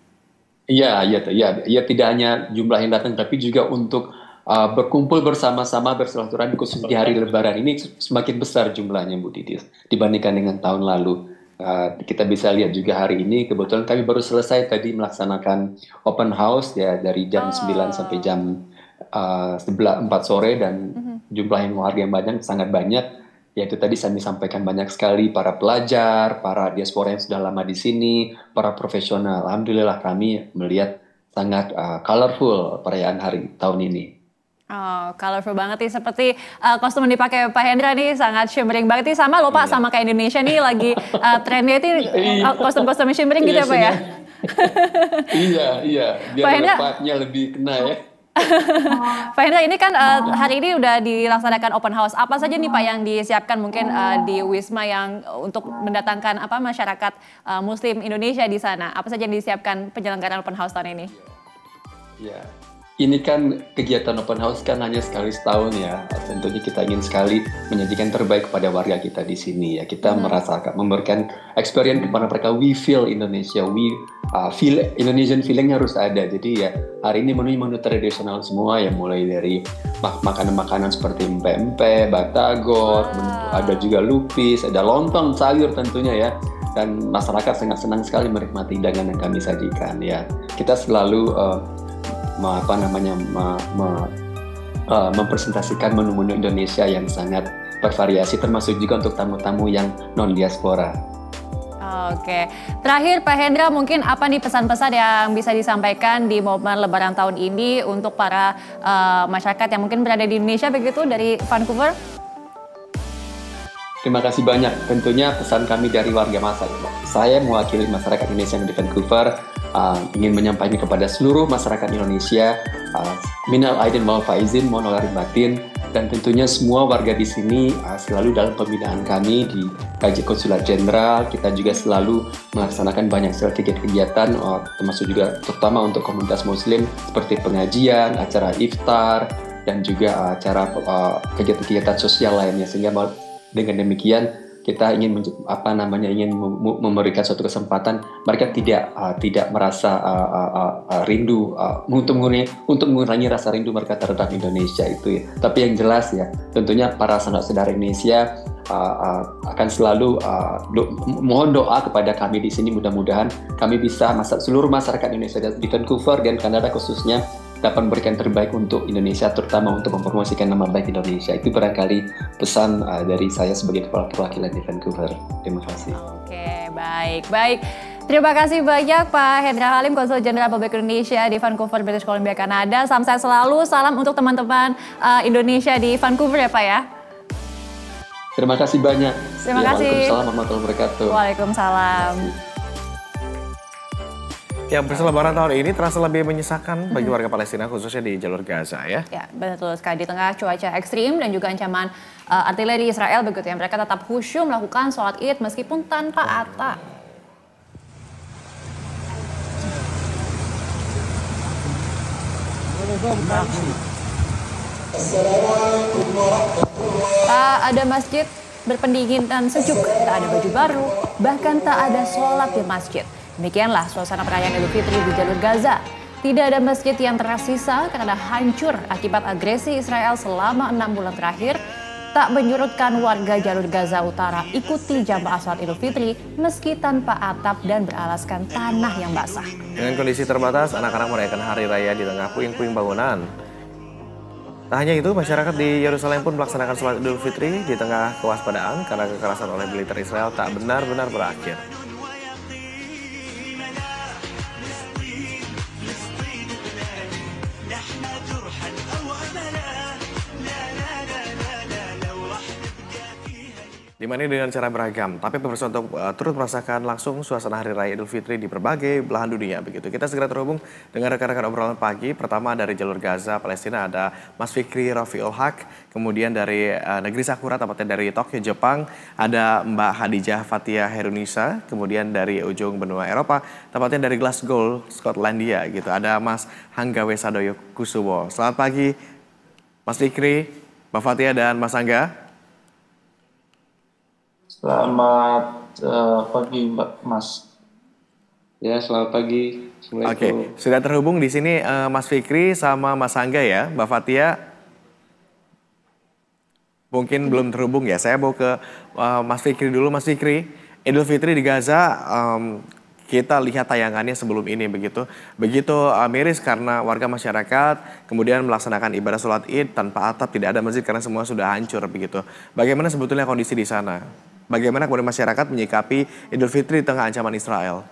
Iya, iya, iya, ya tidak hanya jumlah yang datang, tapi juga untuk uh, berkumpul bersama-sama bersilaturahmi khusus di hari Lebaran ini semakin besar jumlahnya Bu Didis dibandingkan dengan tahun lalu. Uh, kita bisa lihat juga hari ini kebetulan kami baru selesai tadi melaksanakan open house ya dari jam oh. sembilan sampai jam Uh, sebelah empat sore dan mm-hmm. jumlah yang warga yang banyak sangat banyak, yaitu tadi saya sampaikan banyak sekali para pelajar, para diaspora yang sudah lama di sini, para profesional. Alhamdulillah kami melihat sangat uh, colorful perayaan hari tahun ini. Oh, colorful banget nih, seperti uh, kostum yang dipakai Pak Hendra nih sangat shimmering banget nih, sama loh Pak, iya. sama kayak Indonesia nih lagi uh, trennya itu uh, kostum-kostum shimmering gitu ya Pak ya? Iya, iya, biar Pak Hendra, lepatnya lebih kena ya. Pak Hendra, ini kan uh, hari ini udah dilaksanakan open house. Apa saja nih Pak yang disiapkan mungkin uh, di Wisma yang untuk mendatangkan apa masyarakat uh, Muslim Indonesia di sana? Apa saja yang disiapkan penyelenggaraan open house tahun ini? Ya, ini kan kegiatan open house kan hanya sekali setahun ya. Tentunya kita ingin sekali menyajikan terbaik kepada warga kita di sini ya. Kita hmm. merasakan memberikan experience kepada mereka. We feel Indonesia, we Uh, feel Indonesian feelingnya harus ada. Jadi ya hari ini menu menu tradisional semua ya, mulai dari mak makanan-makanan seperti empe-empe, batagor, wow. ada juga lupis, ada lontong sayur tentunya ya. Dan masyarakat sangat senang sekali menikmati hidangan yang kami sajikan ya. Kita selalu uh, apa namanya ma, ma, uh, mempresentasikan menu-menu Indonesia yang sangat bervariasi, termasuk juga untuk tamu-tamu yang non diaspora. Oke, terakhir Pak Hendra, mungkin apa nih pesan-pesan yang bisa disampaikan di momen Lebaran tahun ini untuk para uh, masyarakat yang mungkin berada di Indonesia begitu dari Vancouver? Terima kasih banyak. Tentunya pesan kami dari warga masyarakat. Saya mewakili masyarakat Indonesia yang di Vancouver uh, ingin menyampaikan kepada seluruh masyarakat Indonesia uh, minal aidin wal faizin, mohon lahir batin. Dan tentunya semua warga di sini uh, selalu dalam pembinaan kami di K J Konsulat Jenderal. Kita juga selalu melaksanakan banyak strategi kegiatan, uh, termasuk juga terutama untuk komunitas Muslim seperti pengajian, acara iftar, dan juga uh, acara uh, kegiatan-kegiatan sosial lainnya. Sehingga dengan demikian kita ingin apa namanya ingin memberikan suatu kesempatan mereka tidak uh, tidak merasa uh, uh, uh, rindu uh, untuk mengurangi untuk mengurangi rasa rindu mereka terhadap Indonesia itu ya. Tapi yang jelas ya tentunya para saudara-saudara Indonesia uh, uh, akan selalu uh, do, mohon doa kepada kami di sini, mudah-mudahan kami bisa masa, seluruh masyarakat Indonesia di Vancouver dan Kanada khususnya dapat memberikan terbaik untuk Indonesia, terutama untuk mempromosikan nama baik Indonesia. Itu barangkali pesan uh, dari saya sebagai kepala perwakilan di Vancouver. Terima kasih. Oke, baik, baik. Terima kasih banyak Pak Hendra Halim, Konsul Jenderal Republik Indonesia di Vancouver, British Columbia, Kanada. Salam sehat selalu, salam untuk teman-teman uh, Indonesia di Vancouver ya Pak ya. Terima kasih banyak. Terima kasih. Waalaikumsalam warahmatullahi wabarakatuh. Waalaikumsalam. Ya, berselebaran tahun ini terasa lebih menyesakan bagi warga Palestina khususnya di jalur Gaza ya. Ya, betul sekali. Di tengah cuaca ekstrim dan juga ancaman uh, artileri Israel begitu ya, mereka tetap khusyuk melakukan sholat Id meskipun tanpa atap. Tak ada masjid berpendinginan sejuk, tak ada baju baru, bahkan tak ada sholat di masjid. Demikianlah suasana perayaan Idul Fitri di jalur Gaza. Tidak ada masjid yang tersisa karena hancur akibat agresi Israel selama enam bulan terakhir. Tak menyurutkan warga jalur Gaza Utara ikuti jamaah sholat Idul Fitri meski tanpa atap dan beralaskan tanah yang basah. Dengan kondisi terbatas, anak-anak merayakan hari raya di tengah puing-puing bangunan. Tak hanya itu, masyarakat di Yerusalem pun melaksanakan sholat Idul Fitri di tengah kewaspadaan karena kekerasan oleh militer Israel tak benar-benar berakhir. Dimana dengan cara beragam, tapi pemirsa untuk uh, turut merasakan langsung suasana Hari Raya Idul Fitri di berbagai belahan dunia begitu. Kita segera terhubung dengan rekan-rekan obrolan pagi. Pertama dari jalur Gaza, Palestina ada Mas Fikri Rafiul Haq, kemudian dari uh, negeri Sakura, tepatnya dari Tokyo, Jepang, ada Mbak Hadijah Fatia Herunisa, kemudian dari ujung benua Eropa, tepatnya dari Glasgow, Skotlandia gitu. Ada Mas Hanggawe Sadoyo Kusuwo. Selamat pagi, Mas Fikri, Mbak Fatia dan Mas Angga. Selamat uh, pagi, Mbak Mas. Ya, selamat pagi. Oke, sudah terhubung di sini uh, Mas Fikri sama Mas Angga ya, Mbak Fatia. Mungkin belum terhubung ya. Saya mau ke uh, Mas Fikri dulu, Mas Fikri. Idul Fitri di Gaza, um, kita lihat tayangannya sebelum ini begitu. Begitu uh, miris karena warga masyarakat kemudian melaksanakan ibadah sholat Id tanpa atap, tidak ada masjid karena semua sudah hancur begitu. Bagaimana sebetulnya kondisi di sana? Bagaimana kemudian masyarakat menyikapi Idul Fitri di tengah ancaman Israel?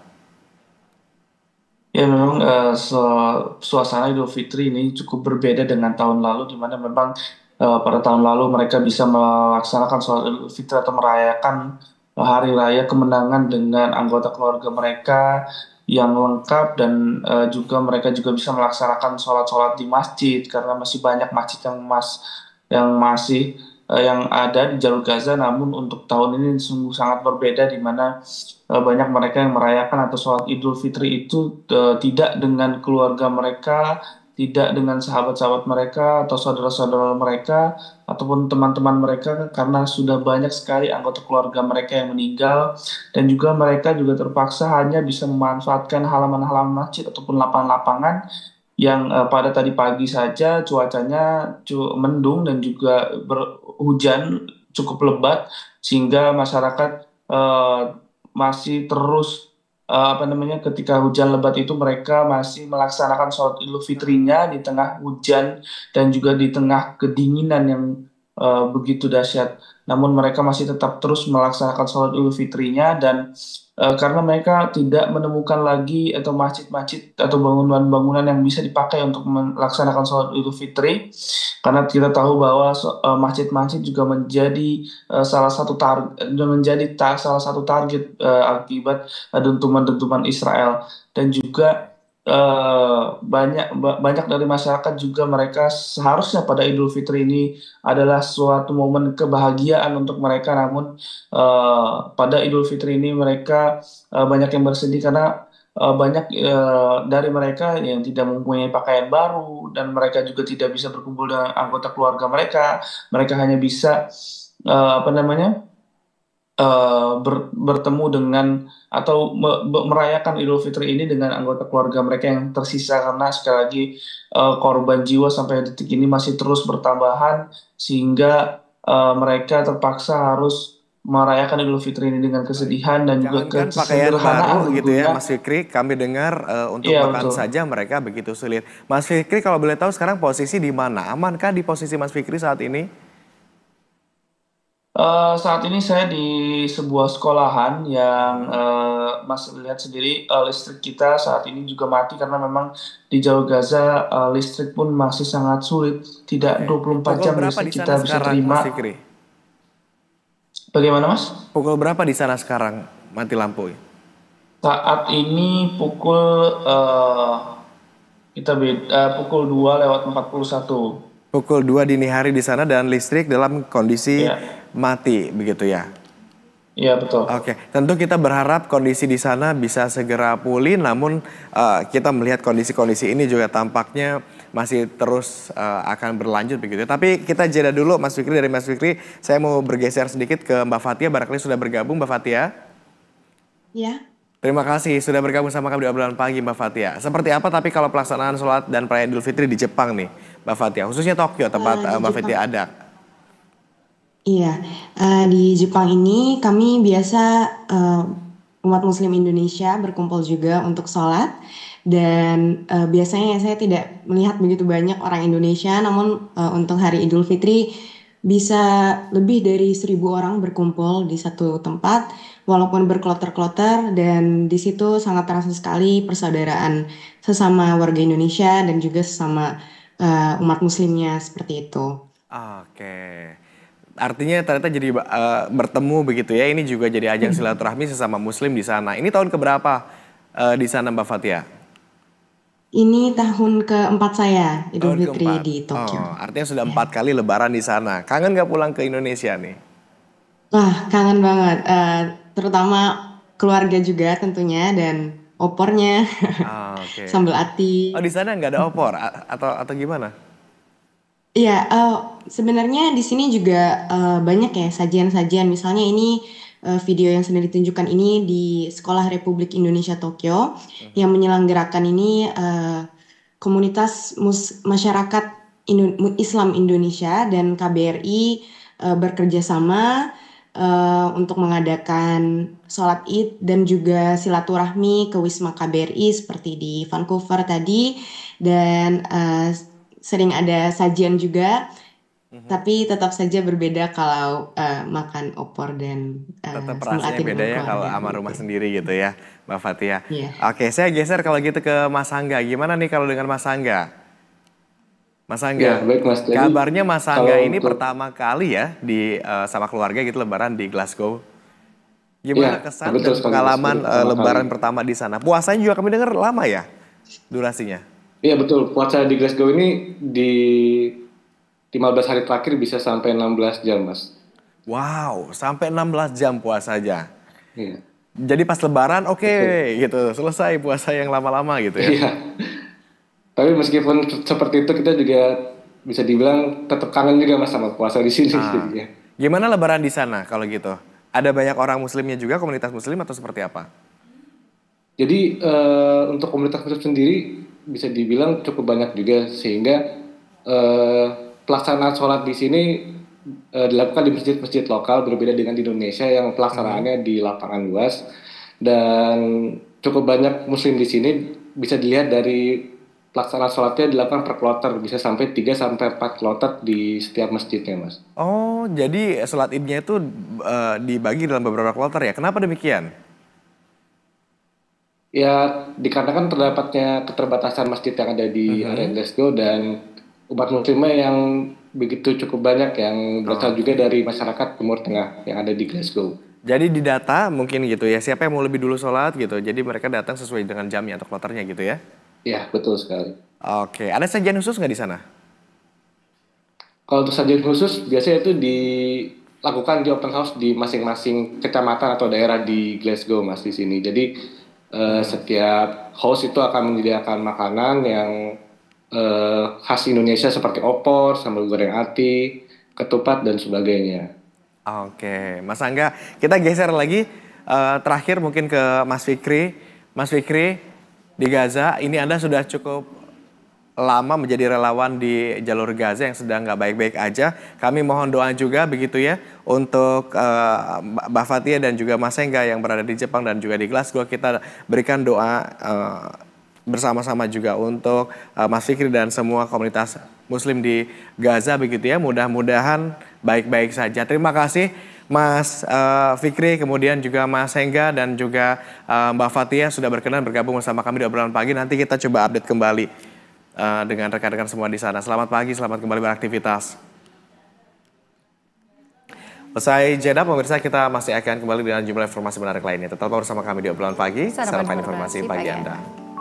Ya memang uh, suasana Idul Fitri ini cukup berbeda dengan tahun lalu, di mana memang uh, pada tahun lalu mereka bisa melaksanakan sholat Idul Fitri atau merayakan hari raya kemenangan dengan anggota keluarga mereka yang lengkap, dan uh, juga mereka juga bisa melaksanakan sholat-sholat di masjid karena masih banyak masjid yang mas yang masih yang ada di jalur Gaza. Namun untuk tahun ini sungguh sangat berbeda, di mana uh, banyak mereka yang merayakan atau sholat Idul Fitri itu uh, tidak dengan keluarga mereka, tidak dengan sahabat-sahabat mereka atau saudara-saudara mereka ataupun teman-teman mereka, karena sudah banyak sekali anggota keluarga mereka yang meninggal, dan juga mereka juga terpaksa hanya bisa memanfaatkan halaman-halaman masjid ataupun lapangan-lapangan yang uh, pada tadi pagi saja cuacanya cu- mendung dan juga berhujan cukup lebat, sehingga masyarakat uh, masih terus uh, apa namanya ketika hujan lebat itu mereka masih melaksanakan sholat Idul Fitrinya di tengah hujan dan juga di tengah kedinginan yang uh, begitu dahsyat. Namun mereka masih tetap terus melaksanakan sholat Idul Fitrinya, dan uh, karena mereka tidak menemukan lagi atau masjid-masjid atau bangunan-bangunan yang bisa dipakai untuk melaksanakan sholat Idul Fitri, karena kita tahu bahwa uh, masjid-masjid juga menjadi uh, salah satu target menjadi ta- salah satu target uh, akibat uh, dentuman-dentuman Israel, dan juga eh, banyak ba- banyak dari masyarakat juga mereka seharusnya pada Idul Fitri ini adalah suatu momen kebahagiaan untuk mereka, namun eh, pada Idul Fitri ini mereka eh, banyak yang bersedih karena eh, banyak eh, dari mereka yang tidak mempunyai pakaian baru dan mereka juga tidak bisa berkumpul dengan anggota keluarga mereka. Mereka hanya bisa eh, apa namanya? eh, ber- bertemu dengan atau me- be- merayakan Idul Fitri ini dengan anggota keluarga mereka yang tersisa, karena sekali lagi eh, korban jiwa sampai detik ini masih terus bertambahan sehingga eh, mereka terpaksa harus merayakan Idul Fitri ini dengan kesedihan dan juga Jangankan pakaian kesederhanaan baru gitu ya tentunya. Mas Fikri, kami dengar eh, untuk Iya makan betul. saja mereka begitu sulit. Mas Fikri kalau boleh tahu sekarang posisi di mana? Amankah di posisi Mas Fikri saat ini? Eh, saat ini saya di sebuah sekolahan yang eh, Mas lihat sendiri, eh, listrik kita saat ini juga mati karena memang di Jalur Gaza eh, listrik pun masih sangat sulit. Tidak dua puluh empat Pukul jam berapa di listrik sana kita bisa sekarang Mas terima. Fikri? Bagaimana Mas? Pukul berapa di sana sekarang mati lampu? Saat ini pukul eh, kita bed- eh, pukul dua lewat empat puluh satu. Pukul dua dini hari di sana dan listrik dalam kondisi Iya. mati begitu ya. Iya betul. Oke, tentu kita berharap kondisi di sana bisa segera pulih, namun eh, kita melihat kondisi-kondisi ini juga tampaknya masih terus eh, akan berlanjut begitu. Tapi kita jeda dulu Mas Fikri, dari Mas Fikri saya mau bergeser sedikit ke Mbak Fatia, barangkali sudah bergabung Mbak Fatia. Ya. Terima kasih sudah bergabung sama kami di obrolan pagi Mbak Fatia. Seperti apa tapi kalau pelaksanaan sholat dan perayaan Idul Fitri di Jepang nih Mbak Fatia, khususnya Tokyo tempat Eh, di eh, Mbak Jepang. Fatia ada. Iya, eh, di Jepang ini kami biasa eh, umat Muslim Indonesia berkumpul juga untuk sholat, dan eh, biasanya saya tidak melihat begitu banyak orang Indonesia, namun eh, untuk hari Idul Fitri bisa lebih dari seribu orang berkumpul di satu tempat, walaupun berkloter-kloter, dan di situ sangat terasa sekali persaudaraan sesama warga Indonesia dan juga sesama eh, umat Muslimnya seperti itu. Oke. Artinya ternyata jadi eh, bertemu begitu ya. Ini juga jadi ajang silaturahmi sesama muslim di sana. Ini tahun keberapa eh, di sana Mbak Fatia? Ini tahun keempat saya Idul Tahun Fitri keempat. di Tokyo. Oh, artinya sudah empat kali lebaran di sana. Kangen nggak pulang ke Indonesia nih? Wah, kangen banget. Eh, terutama keluarga juga tentunya, dan opornya, Ah, Oke. sambal ati. Oh di sana nggak ada opor A- atau atau gimana? Iya, eh, sebenarnya di sini juga eh, banyak ya sajian-sajian. Misalnya ini eh, video yang sedang ditunjukkan ini di Sekolah Republik Indonesia Tokyo, yang menyelenggarakan ini eh, komunitas mus- masyarakat Indo- mu- Islam Indonesia dan K B R I eh, bekerja sama eh, untuk mengadakan sholat Id dan juga silaturahmi ke Wisma K B R I seperti di Vancouver tadi, dan eh, sering ada sajian juga, tapi tetap saja berbeda kalau eh, makan opor dan eh, Tetap sambal rasanya ati dengan beda ya kalau keluarga sama gitu. rumah sendiri gitu ya Mbak Fatia. Iya. Oke, saya geser kalau gitu ke Mas Angga. Gimana nih kalau dengan Mas Angga? Mas Ya, Angga, baik Mas. Jadi kabarnya Mas Angga kalau ini untuk pertama kali ya di eh, sama keluarga gitu lebaran di Glasgow. Gimana ya, kesan betul dan sekali Mas. pengalaman Baru eh, pertama lebaran kali. pertama di sana? Puasanya juga kami dengar lama ya durasinya. Iya betul. Puasa di Glasgow ini di lima belas hari terakhir bisa sampai enam belas jam, Mas. Wow, sampai enam belas jam puasanya. Iya. Jadi pas lebaran oke gitu, selesai puasa yang lama-lama gitu ya. Iya. Tapi meskipun seperti itu kita juga bisa dibilang tetap kangen juga Mas sama puasa di sini. Ah. jadinya. Gimana lebaran di sana kalau gitu? Ada banyak orang muslimnya juga, komunitas muslim atau seperti apa? Jadi eh, untuk komunitas muslim sendiri bisa dibilang cukup banyak juga, sehingga eh, pelaksanaan sholat di sini eh, dilakukan di masjid-masjid lokal, berbeda dengan di Indonesia yang pelaksanaannya di lapangan luas, dan cukup banyak muslim di sini bisa dilihat dari pelaksanaan sholatnya dilakukan per kloter, bisa sampai tiga sampai empat kloter di setiap masjidnya, Mas. Oh, jadi sholat idnya itu eh, dibagi dalam beberapa kloter ya? Kenapa demikian? Ya, dikarenakan terdapatnya keterbatasan masjid yang ada di Mhm. area Glasgow, dan umat muslimnya yang begitu cukup banyak yang berasal juga dari masyarakat Timur Tengah yang ada di Glasgow. Jadi didata mungkin gitu ya, siapa yang mau lebih dulu sholat gitu. Jadi mereka datang sesuai dengan jamnya atau kloternya gitu ya? Ya, betul sekali. Oke, ada sajian khusus nggak di sana? Kalau untuk sajian khusus, biasanya itu dilakukan di open house di masing-masing kecamatan atau daerah di Glasgow, Mas, di sini. Jadi eh, setiap host itu akan menyediakan makanan yang eh, khas Indonesia seperti opor, sambal goreng ati, ketupat, dan sebagainya. Oke, Mas Angga, kita geser lagi eh, terakhir mungkin ke Mas Fikri. Mas Fikri, di Gaza, ini Anda sudah cukup lama menjadi relawan di jalur Gaza yang sedang nggak baik-baik aja. Kami mohon doa juga begitu ya untuk uh, Mbak Fathia dan juga Mas Engga yang berada di Jepang dan juga di Glasgow. Kita berikan doa uh, bersama-sama juga untuk uh, Mas Fikri dan semua komunitas Muslim di Gaza begitu ya. Mudah-mudahan baik-baik saja. Terima kasih Mas uh, Fikri, kemudian juga Mas Engga dan juga uh, Mbak Fathia sudah berkenan bergabung bersama kami di obrolan pagi. Nanti kita coba update kembali Uh, dengan rekan-rekan semua di sana. Selamat pagi, selamat kembali beraktivitas. Usai jeda, pemirsa, kita masih akan kembali dengan jumlah informasi menarik lainnya. Tetap bersama kami di obrolan pagi, sarapan informasi pagi Anda.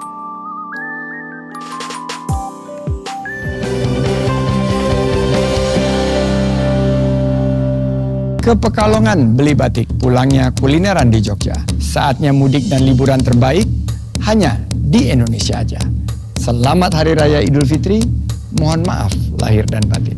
Ke Pekalongan beli batik, pulangnya kulineran di Jogja. Saatnya mudik dan liburan terbaik hanya di Indonesia aja. Selamat Hari Raya Idul Fitri, mohon maaf lahir dan batin.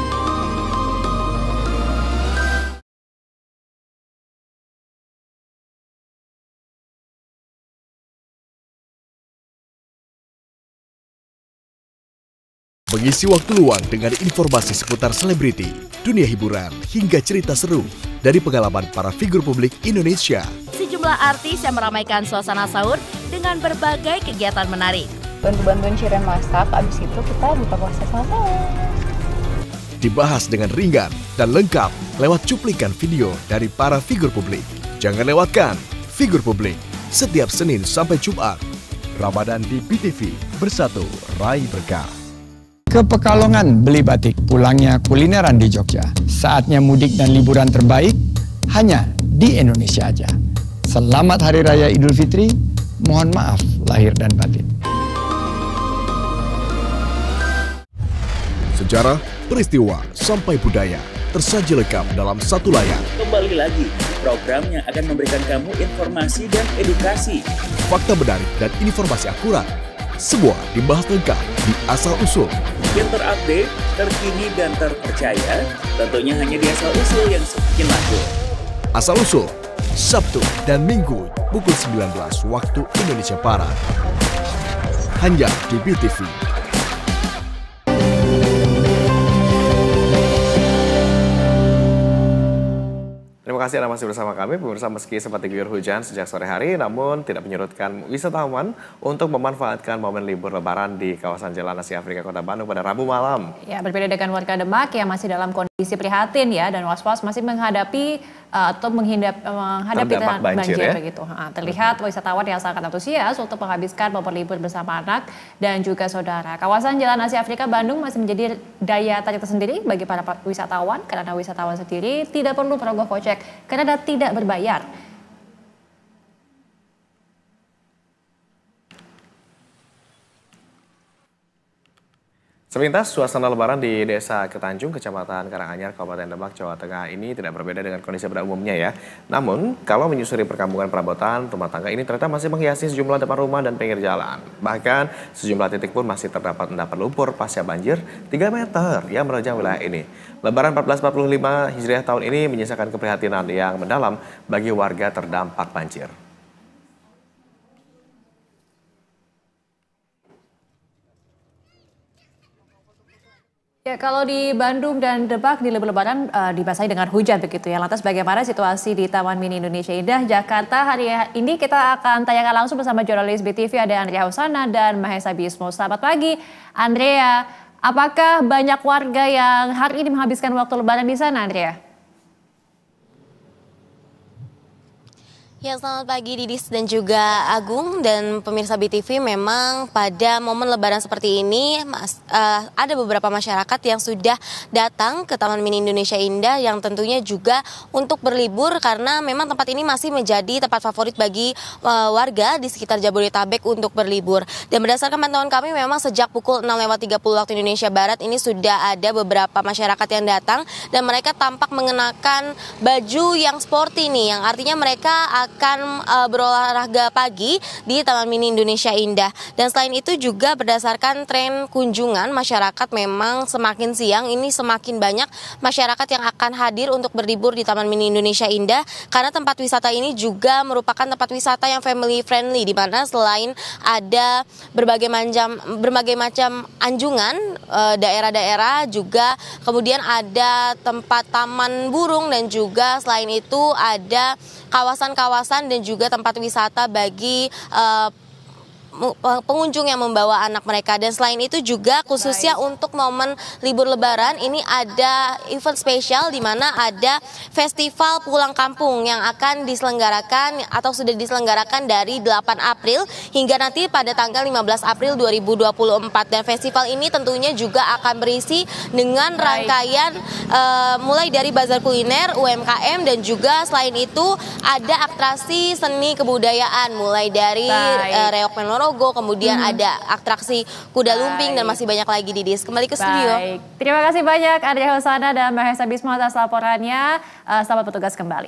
Mengisi waktu luang dengan informasi seputar selebriti, dunia hiburan, hingga cerita seru dari pengalaman para figur publik Indonesia. Sejumlah artis yang meramaikan suasana sahur dengan berbagai kegiatan menarik. Bantu-bantuin Ciren masak, abis itu kita buka puasa sama-sama. Dibahas dengan ringan dan lengkap lewat cuplikan video dari para figur publik. Jangan lewatkan Figur Publik setiap Senin sampai Jumat. Ramadan di B T V, bersatu raih berkah. Ke Pekalongan beli batik, pulangnya kulineran di Jogja. Saatnya mudik dan liburan terbaik hanya di Indonesia aja. Selamat Hari Raya Idul Fitri, mohon maaf lahir dan batin. Sejarah, peristiwa, sampai budaya tersaji lengkap dalam satu layar. Kembali lagi, program yang akan memberikan kamu informasi dan edukasi. Fakta menarik dan informasi akurat. Semua dibahas lengkap di Asal Usul. Yang terupdate, terkini, dan terpercaya, tentunya hanya di Asal Usul yang semakin maju. Asal Usul, Sabtu dan Minggu pukul sembilan belas waktu Indonesia Barat. Hanya di B T V. Terima kasih Anda masih bersama kami, pemirsa. Meski sempat diguyur hujan sejak sore hari, namun tidak menyurutkan wisatawan untuk memanfaatkan momen libur lebaran di kawasan Jalan Asia Afrika Kota Bandung pada Rabu malam. Ya, berbeda dengan warga Demak yang masih dalam kondisi prihatin ya dan was-was masih menghadapi uh, atau menghindap, uh, menghadapi Terdampak banjir, banjir ya? begitu. Uh, terlihat wisatawan yang sangat antusias untuk menghabiskan momen libur bersama anak dan juga saudara. Kawasan Jalan Asia Afrika Bandung masih menjadi daya tarik tersendiri bagi para wisatawan karena wisatawan sendiri tidak perlu merogoh kocek karena tidak berbayar. Sepintas suasana lebaran di Desa Ketanjung, Kecamatan Karanganyar, Kabupaten Demak, Jawa Tengah ini tidak berbeda dengan kondisi pada umumnya ya. Namun, kalau menyusuri perkampungan perabotan, rumah tangga ini ternyata masih menghiasi sejumlah depan rumah dan pinggir jalan. Bahkan, sejumlah titik pun masih terdapat endapan lumpur pasca banjir tiga meter yang menerjang wilayah ini. Lebaran seribu empat ratus empat puluh lima Hijriah tahun ini menyisakan keprihatinan yang mendalam bagi warga terdampak banjir. Ya, kalau di Bandung dan Demak di libur lebaran uh, dibasahi dengan hujan begitu ya. Lantas bagaimana situasi di Taman Mini Indonesia Indah Jakarta hari ini? Kita akan tanyakan langsung bersama jurnalis B T V ada Andrea Husana dan Mahesa Bismo. Selamat pagi Andrea, apakah banyak warga yang hari ini menghabiskan waktu lebaran di sana Andrea? Ya, selamat pagi Didis dan juga Agung dan pemirsa B T V. Memang pada momen lebaran seperti ini mas, uh, ada beberapa masyarakat yang sudah datang ke Taman Mini Indonesia Indah yang tentunya juga untuk berlibur karena memang tempat ini masih menjadi tempat favorit bagi uh, warga di sekitar Jabodetabek untuk berlibur. Dan berdasarkan pantauan kami memang sejak pukul enam lewat tiga puluh waktu Indonesia Barat ini sudah ada beberapa masyarakat yang datang dan mereka tampak mengenakan baju yang sporty nih, yang artinya mereka akan akan uh, berolahraga pagi di Taman Mini Indonesia Indah. Dan selain itu juga berdasarkan tren kunjungan masyarakat memang semakin siang ini semakin banyak masyarakat yang akan hadir untuk berlibur di Taman Mini Indonesia Indah karena tempat wisata ini juga merupakan tempat wisata yang family friendly di mana selain ada berbagai macam berbagai macam anjungan uh, daerah-daerah juga kemudian ada tempat taman burung dan juga selain itu ada kawasan-kawasan dan juga tempat wisata bagi uh, pengunjung yang membawa anak mereka. Dan selain itu juga khususnya untuk momen libur lebaran ini ada event spesial di mana ada festival pulang kampung yang akan diselenggarakan atau sudah diselenggarakan dari delapan April hingga nanti pada tanggal lima belas April dua ribu dua puluh empat. Dan festival ini tentunya juga akan berisi dengan rangkaian uh, mulai dari bazar kuliner, U M K M dan juga selain itu ada atraksi seni kebudayaan mulai dari uh, reok Ponorogo, kemudian hmm. ada atraksi kuda lumping dan masih banyak lagi Didis. Kembali ke studio. Baik. Terima kasih banyak Adria Husana dan Mahesa Bismo atas laporannya. Uh, selamat bertugas kembali.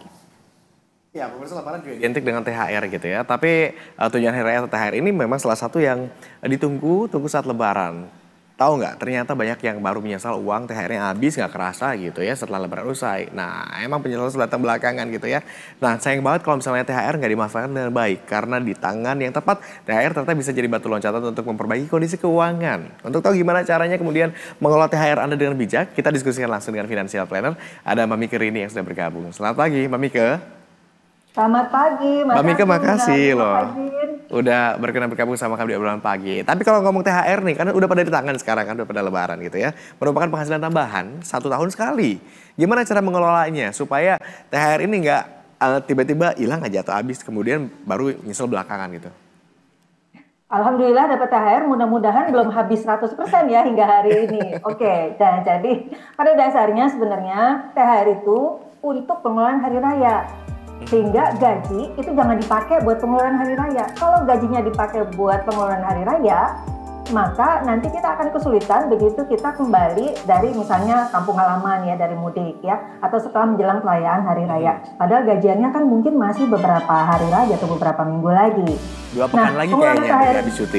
Ya, pemirsa, laporan juga identik dengan T H R gitu ya. Tapi uh, tunjangan hari raya atau T H R ini memang salah satu yang uh, ditunggu tunggu saat lebaran. Tahu nggak, ternyata banyak yang baru menyesal uang T H R-nya habis nggak kerasa gitu ya setelah lebaran usai. Nah, emang penyesalan datang belakangan gitu ya. Nah, sayang banget kalau misalnya T H R nggak dimanfaatkan dengan baik. Karena di tangan yang tepat, T H R ternyata bisa jadi batu loncatan untuk memperbaiki kondisi keuangan. Untuk tahu gimana caranya kemudian mengelola T H R Anda dengan bijak, kita diskusikan langsung dengan financial planner. Ada Mbak Mike Rini yang sudah bergabung. Selamat pagi, Mbak Mike. Selamat pagi, Mas. Mbak Mike, makasih loh. Udah berkenan bergabung sama kami di obrolan pagi. Tapi kalau ngomong T H R nih, kan udah pada di tangan sekarang kan, udah pada lebaran gitu ya. Merupakan penghasilan tambahan satu tahun sekali. Gimana cara mengelolanya supaya T H R ini nggak uh, tiba-tiba hilang aja atau habis kemudian baru nyesel belakangan gitu? Alhamdulillah dapat T H R, mudah-mudahan belum habis seratus persen ya hingga hari ini. Oke, dan jadi pada dasarnya sebenarnya T H R itu untuk pengelolaan hari raya. Sehingga gaji itu jangan dipakai buat pengeluaran hari raya. Kalau gajinya dipakai buat pengeluaran hari raya, maka nanti kita akan kesulitan begitu kita kembali dari misalnya kampung halaman ya, dari mudik ya, atau setelah menjelang perayaan hari raya. Padahal gajiannya kan mungkin masih beberapa hari lagi atau beberapa minggu lagi. Dua pekan nah, lagi kayaknya hari... habis cuti.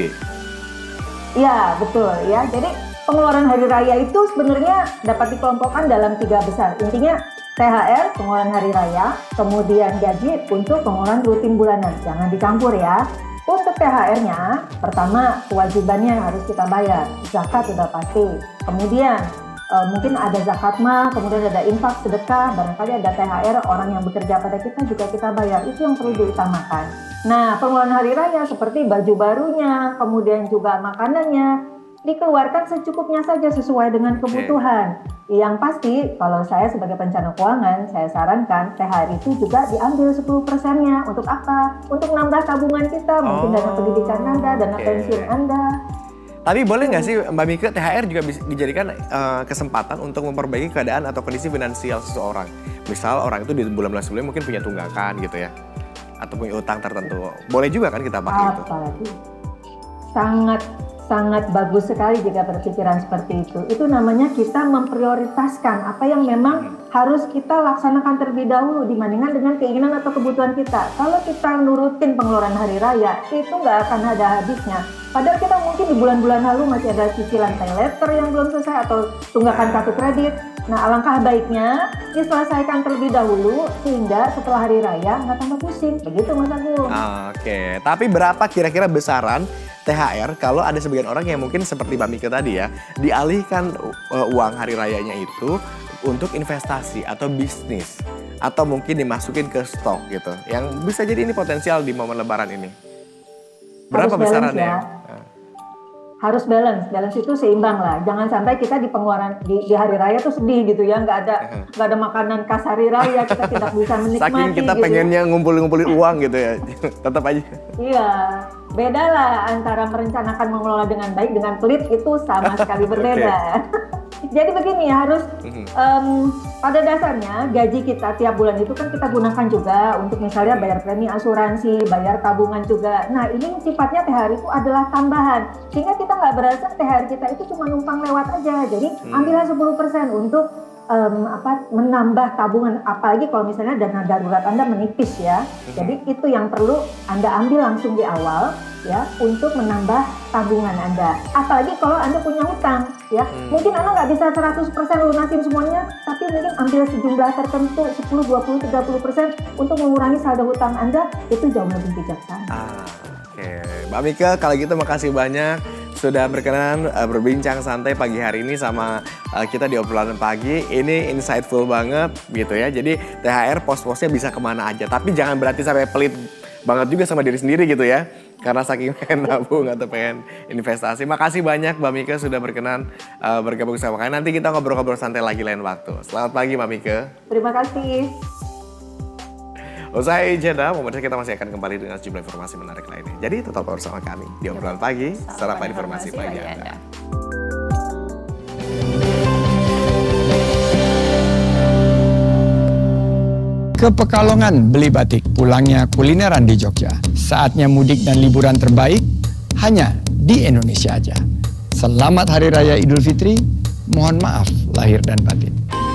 Iya, betul ya. Jadi pengeluaran hari raya itu sebenarnya dapat dikelompokkan dalam tiga besar. Intinya T H R, pengeluaran hari raya, kemudian gaji untuk pengeluaran rutin bulanan. Jangan dicampur ya. Untuk T H R-nya, pertama kewajibannya harus kita bayar. Zakat sudah pasti. Kemudian e, mungkin ada zakat mal, kemudian ada infak, sedekah, barangkali ada T H R orang yang bekerja pada kita juga kita bayar. Itu yang perlu diutamakan. Nah, pengeluaran hari raya seperti baju barunya, kemudian juga makanannya, dikeluarkan secukupnya saja sesuai dengan kebutuhan. Okay. Yang pasti kalau saya sebagai perencana keuangan, saya sarankan T H R itu juga diambil sepuluh persennya. Untuk apa? Untuk nambah tabungan kita, mungkin oh, dana pendidikan Anda, dana okay. pensiun Anda. Tapi boleh nggak sih Mbak Mike, T H R juga bisa dijadikan uh, kesempatan untuk memperbaiki keadaan atau kondisi finansial seseorang. Misal orang itu di bulan-bulan sebelumnya mungkin punya tunggakan gitu ya, atau punya utang tertentu. Boleh juga kan kita pakai itu? Apalagi sangat sangat bagus sekali jika berpikiran seperti itu. Itu namanya kita memprioritaskan apa yang memang harus kita laksanakan terlebih dahulu dibandingkan dengan keinginan atau kebutuhan kita. Kalau kita nurutin pengeluaran hari raya, itu nggak akan ada habisnya. Padahal kita mungkin di bulan-bulan lalu masih ada cicilan pay letter yang belum selesai atau tunggakan kartu kredit. Nah, alangkah baiknya diselesaikan terlebih dahulu sehingga setelah hari raya nggak tambah pusing. Begitu Mas Agung. Oke, tapi berapa kira-kira besaran T H R kalau ada sebagian orang yang mungkin seperti Mbak Mike tadi ya, dialihkan uh, uang hari rayanya itu untuk investasi atau bisnis, atau mungkin dimasukin ke stok gitu, yang bisa jadi ini potensial di momen lebaran ini. Berapa besarannya? Ya. harus balance, balance itu seimbang lah. Jangan sampai kita di pengeluaran di, di hari raya tuh sedih gitu ya, nggak ada nggak ada makanan khas hari raya, kita tidak bisa menikmati. Saking kita gitu. pengennya ngumpulin-ngumpulin uang gitu ya, tetap aja. Iya, beda lah antara merencanakan mengelola dengan baik dengan pelit itu sama sekali berbeda. Jadi begini ya, harus um, pada dasarnya gaji kita tiap bulan itu kan kita gunakan juga untuk misalnya bayar premi asuransi, bayar tabungan juga. Nah ini sifatnya T H R itu adalah tambahan, sehingga kita nggak berasa T H R kita itu cuma numpang lewat aja. Jadi ambillah sepuluh persen untuk um, apa menambah tabungan, apalagi kalau misalnya dana darurat Anda menipis ya. Jadi itu yang perlu Anda ambil langsung di awal ya, untuk menambah tabungan Anda. Apalagi kalau Anda punya hutang ya, hmm. mungkin Anda nggak bisa seratus persen lunasin semuanya, tapi mungkin ambil sejumlah tertentu sepuluh, dua puluh, tiga puluh persen untuk mengurangi saldo hutang Anda, itu jauh lebih bijaksana. Ah, Oke, okay. Mbak Mika, kalau gitu makasih banyak sudah berkenan uh, berbincang santai pagi hari ini sama uh, kita di obrolan pagi. Ini insightful banget gitu ya. Jadi T H R pos-posnya bisa kemana aja, tapi jangan berarti sampai pelit banget juga sama diri sendiri gitu ya. Karena saking pengen nabung atau pengen investasi. Makasih banyak Mbak Mika sudah berkenan uh, bergabung sama kami. Nanti kita ngobrol-ngobrol santai lagi lain waktu. Selamat pagi Mbak Mika. Terima kasih. Usai jeda, pemirsa kita masih akan kembali dengan sejumlah informasi menarik lainnya. Jadi tetap bersama kami di obrolan pagi, sarapan informasi pagi Anda. Ke Pekalongan beli batik, pulangnya kulineran di Jogja. Saatnya mudik dan liburan terbaik hanya di Indonesia aja. Selamat Hari Raya Idul Fitri, mohon maaf lahir dan batin.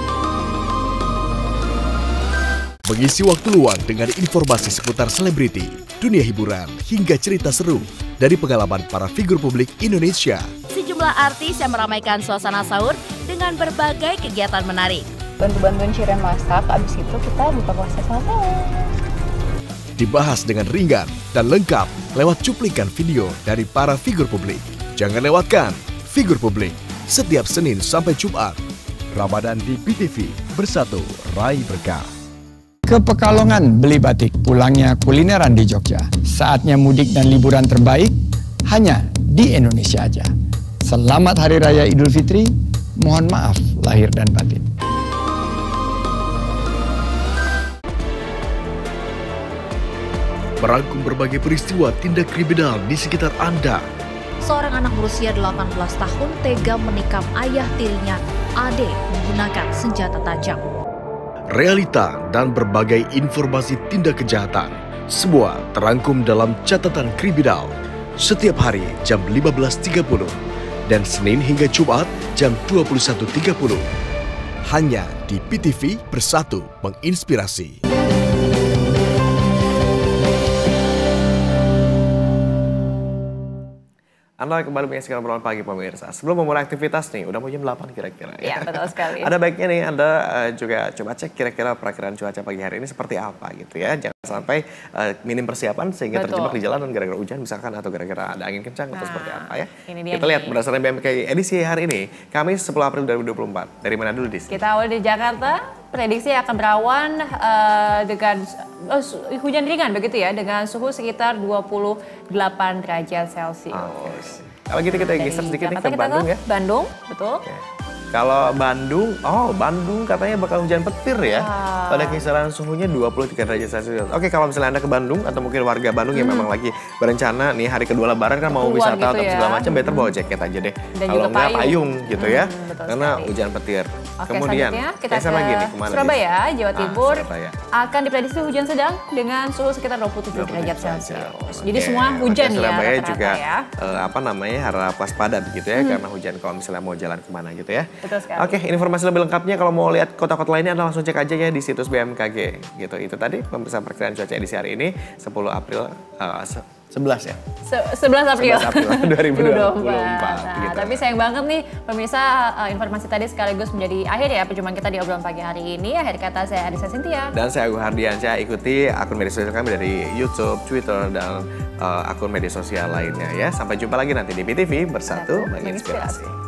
Mengisi waktu luang dengan informasi seputar selebriti, dunia hiburan, hingga cerita seru dari pengalaman para figur publik Indonesia. Sejumlah artis yang meramaikan suasana sahur dengan berbagai kegiatan menarik. Bantu-bantuin Ciren masak, abis itu kita buka puasa sama-sama. Dibahas dengan ringan dan lengkap lewat cuplikan video dari para figur publik. Jangan lewatkan Figur Publik setiap Senin sampai Jumat. Ramadan di B T V, bersatu raih berkah. Ke Pekalongan beli batik, pulangnya kulineran di Jogja. Saatnya mudik dan liburan terbaik hanya di Indonesia aja. Selamat Hari Raya Idul Fitri, mohon maaf lahir dan batin. Merangkum berbagai peristiwa tindak kriminal di sekitar Anda. Seorang anak berusia delapan belas tahun tega menikam ayah tirinya, Ade, menggunakan senjata tajam. Realita dan berbagai informasi tindak kejahatan, semua terangkum dalam catatan kriminal. Setiap hari jam lima belas tiga puluh dan Senin hingga Jumat jam dua puluh satu tiga puluh. Hanya di B T V, bersatu menginspirasi. Anda kembali menyaksikan obrolan pagi pemirsa. Sebelum memulai aktivitas nih, udah mau jam delapan kira-kira ya. Ya, betul sekali. Ada baiknya nih Anda uh, juga coba cek kira-kira perakiraan cuaca pagi hari ini seperti apa gitu ya. Jangan sampai uh, minim persiapan sehingga betul. terjebak di jalan gara-gara hujan misalkan atau gara-gara ada angin kencang nah, atau seperti apa ya. Ini dia Kita nih. lihat berdasarkan B M K I edisi hari ini, Kamis sepuluh April dua ribu dua puluh empat. Dari mana dulu di sini? Kita awal di Jakarta. Prediksi akan berawan uh, dengan uh, hujan ringan begitu ya, dengan suhu sekitar dua puluh delapan derajat Celcius. Okay. Kalau gitu kita geser sedikit nih ke Bandung ya. Bandung, betul. Okay. Kalau Bandung, oh Bandung katanya bakal hujan petir ya. Ah. Pada kisaran suhunya dua puluh tiga derajat Celcius. Oke, kalau misalnya Anda ke Bandung atau mungkin warga Bandung hmm. yang memang lagi berencana nih hari kedua lebaran kan mau Keluar wisata gitu atau ya. segala macam, better bawa jaket aja deh. Kalau enggak payung. payung gitu hmm, ya. Karena sekali. hujan petir. Oke, kemudian kita ke lagi nih, Surabaya, Jawa Timur. Ah, Surabaya. Akan diprediksi hujan sedang dengan suhu sekitar dua puluh tujuh derajat Celcius. Jadi semua hujan ya. Surabaya juga ya. uh, apa namanya harap waspada begitu ya hmm. karena hujan kalau misalnya mau jalan kemana gitu ya. Betul sekali. Oke, informasi lebih lengkapnya kalau mau lihat kota-kota lainnya Anda langsung cek aja ya di situs B M K G gitu. Itu tadi pemirsa perkiraan cuaca edisi hari ini sepuluh April uh, sebelas ya. Se sebelas April. sebelas April dua ribu dua puluh empat. Nah, gitu. Tapi sayang banget nih pemirsa, uh, informasi tadi sekaligus menjadi akhir ya perjumpaan kita di obrolan pagi hari ini. Akhir kata saya Adisa Cynthia. Dan saya Agung Hardiansyah. Ikuti akun media sosial kami dari YouTube, Twitter, dan uh, akun media sosial lainnya ya. Sampai jumpa lagi nanti di B T V, bersatu menginspirasi.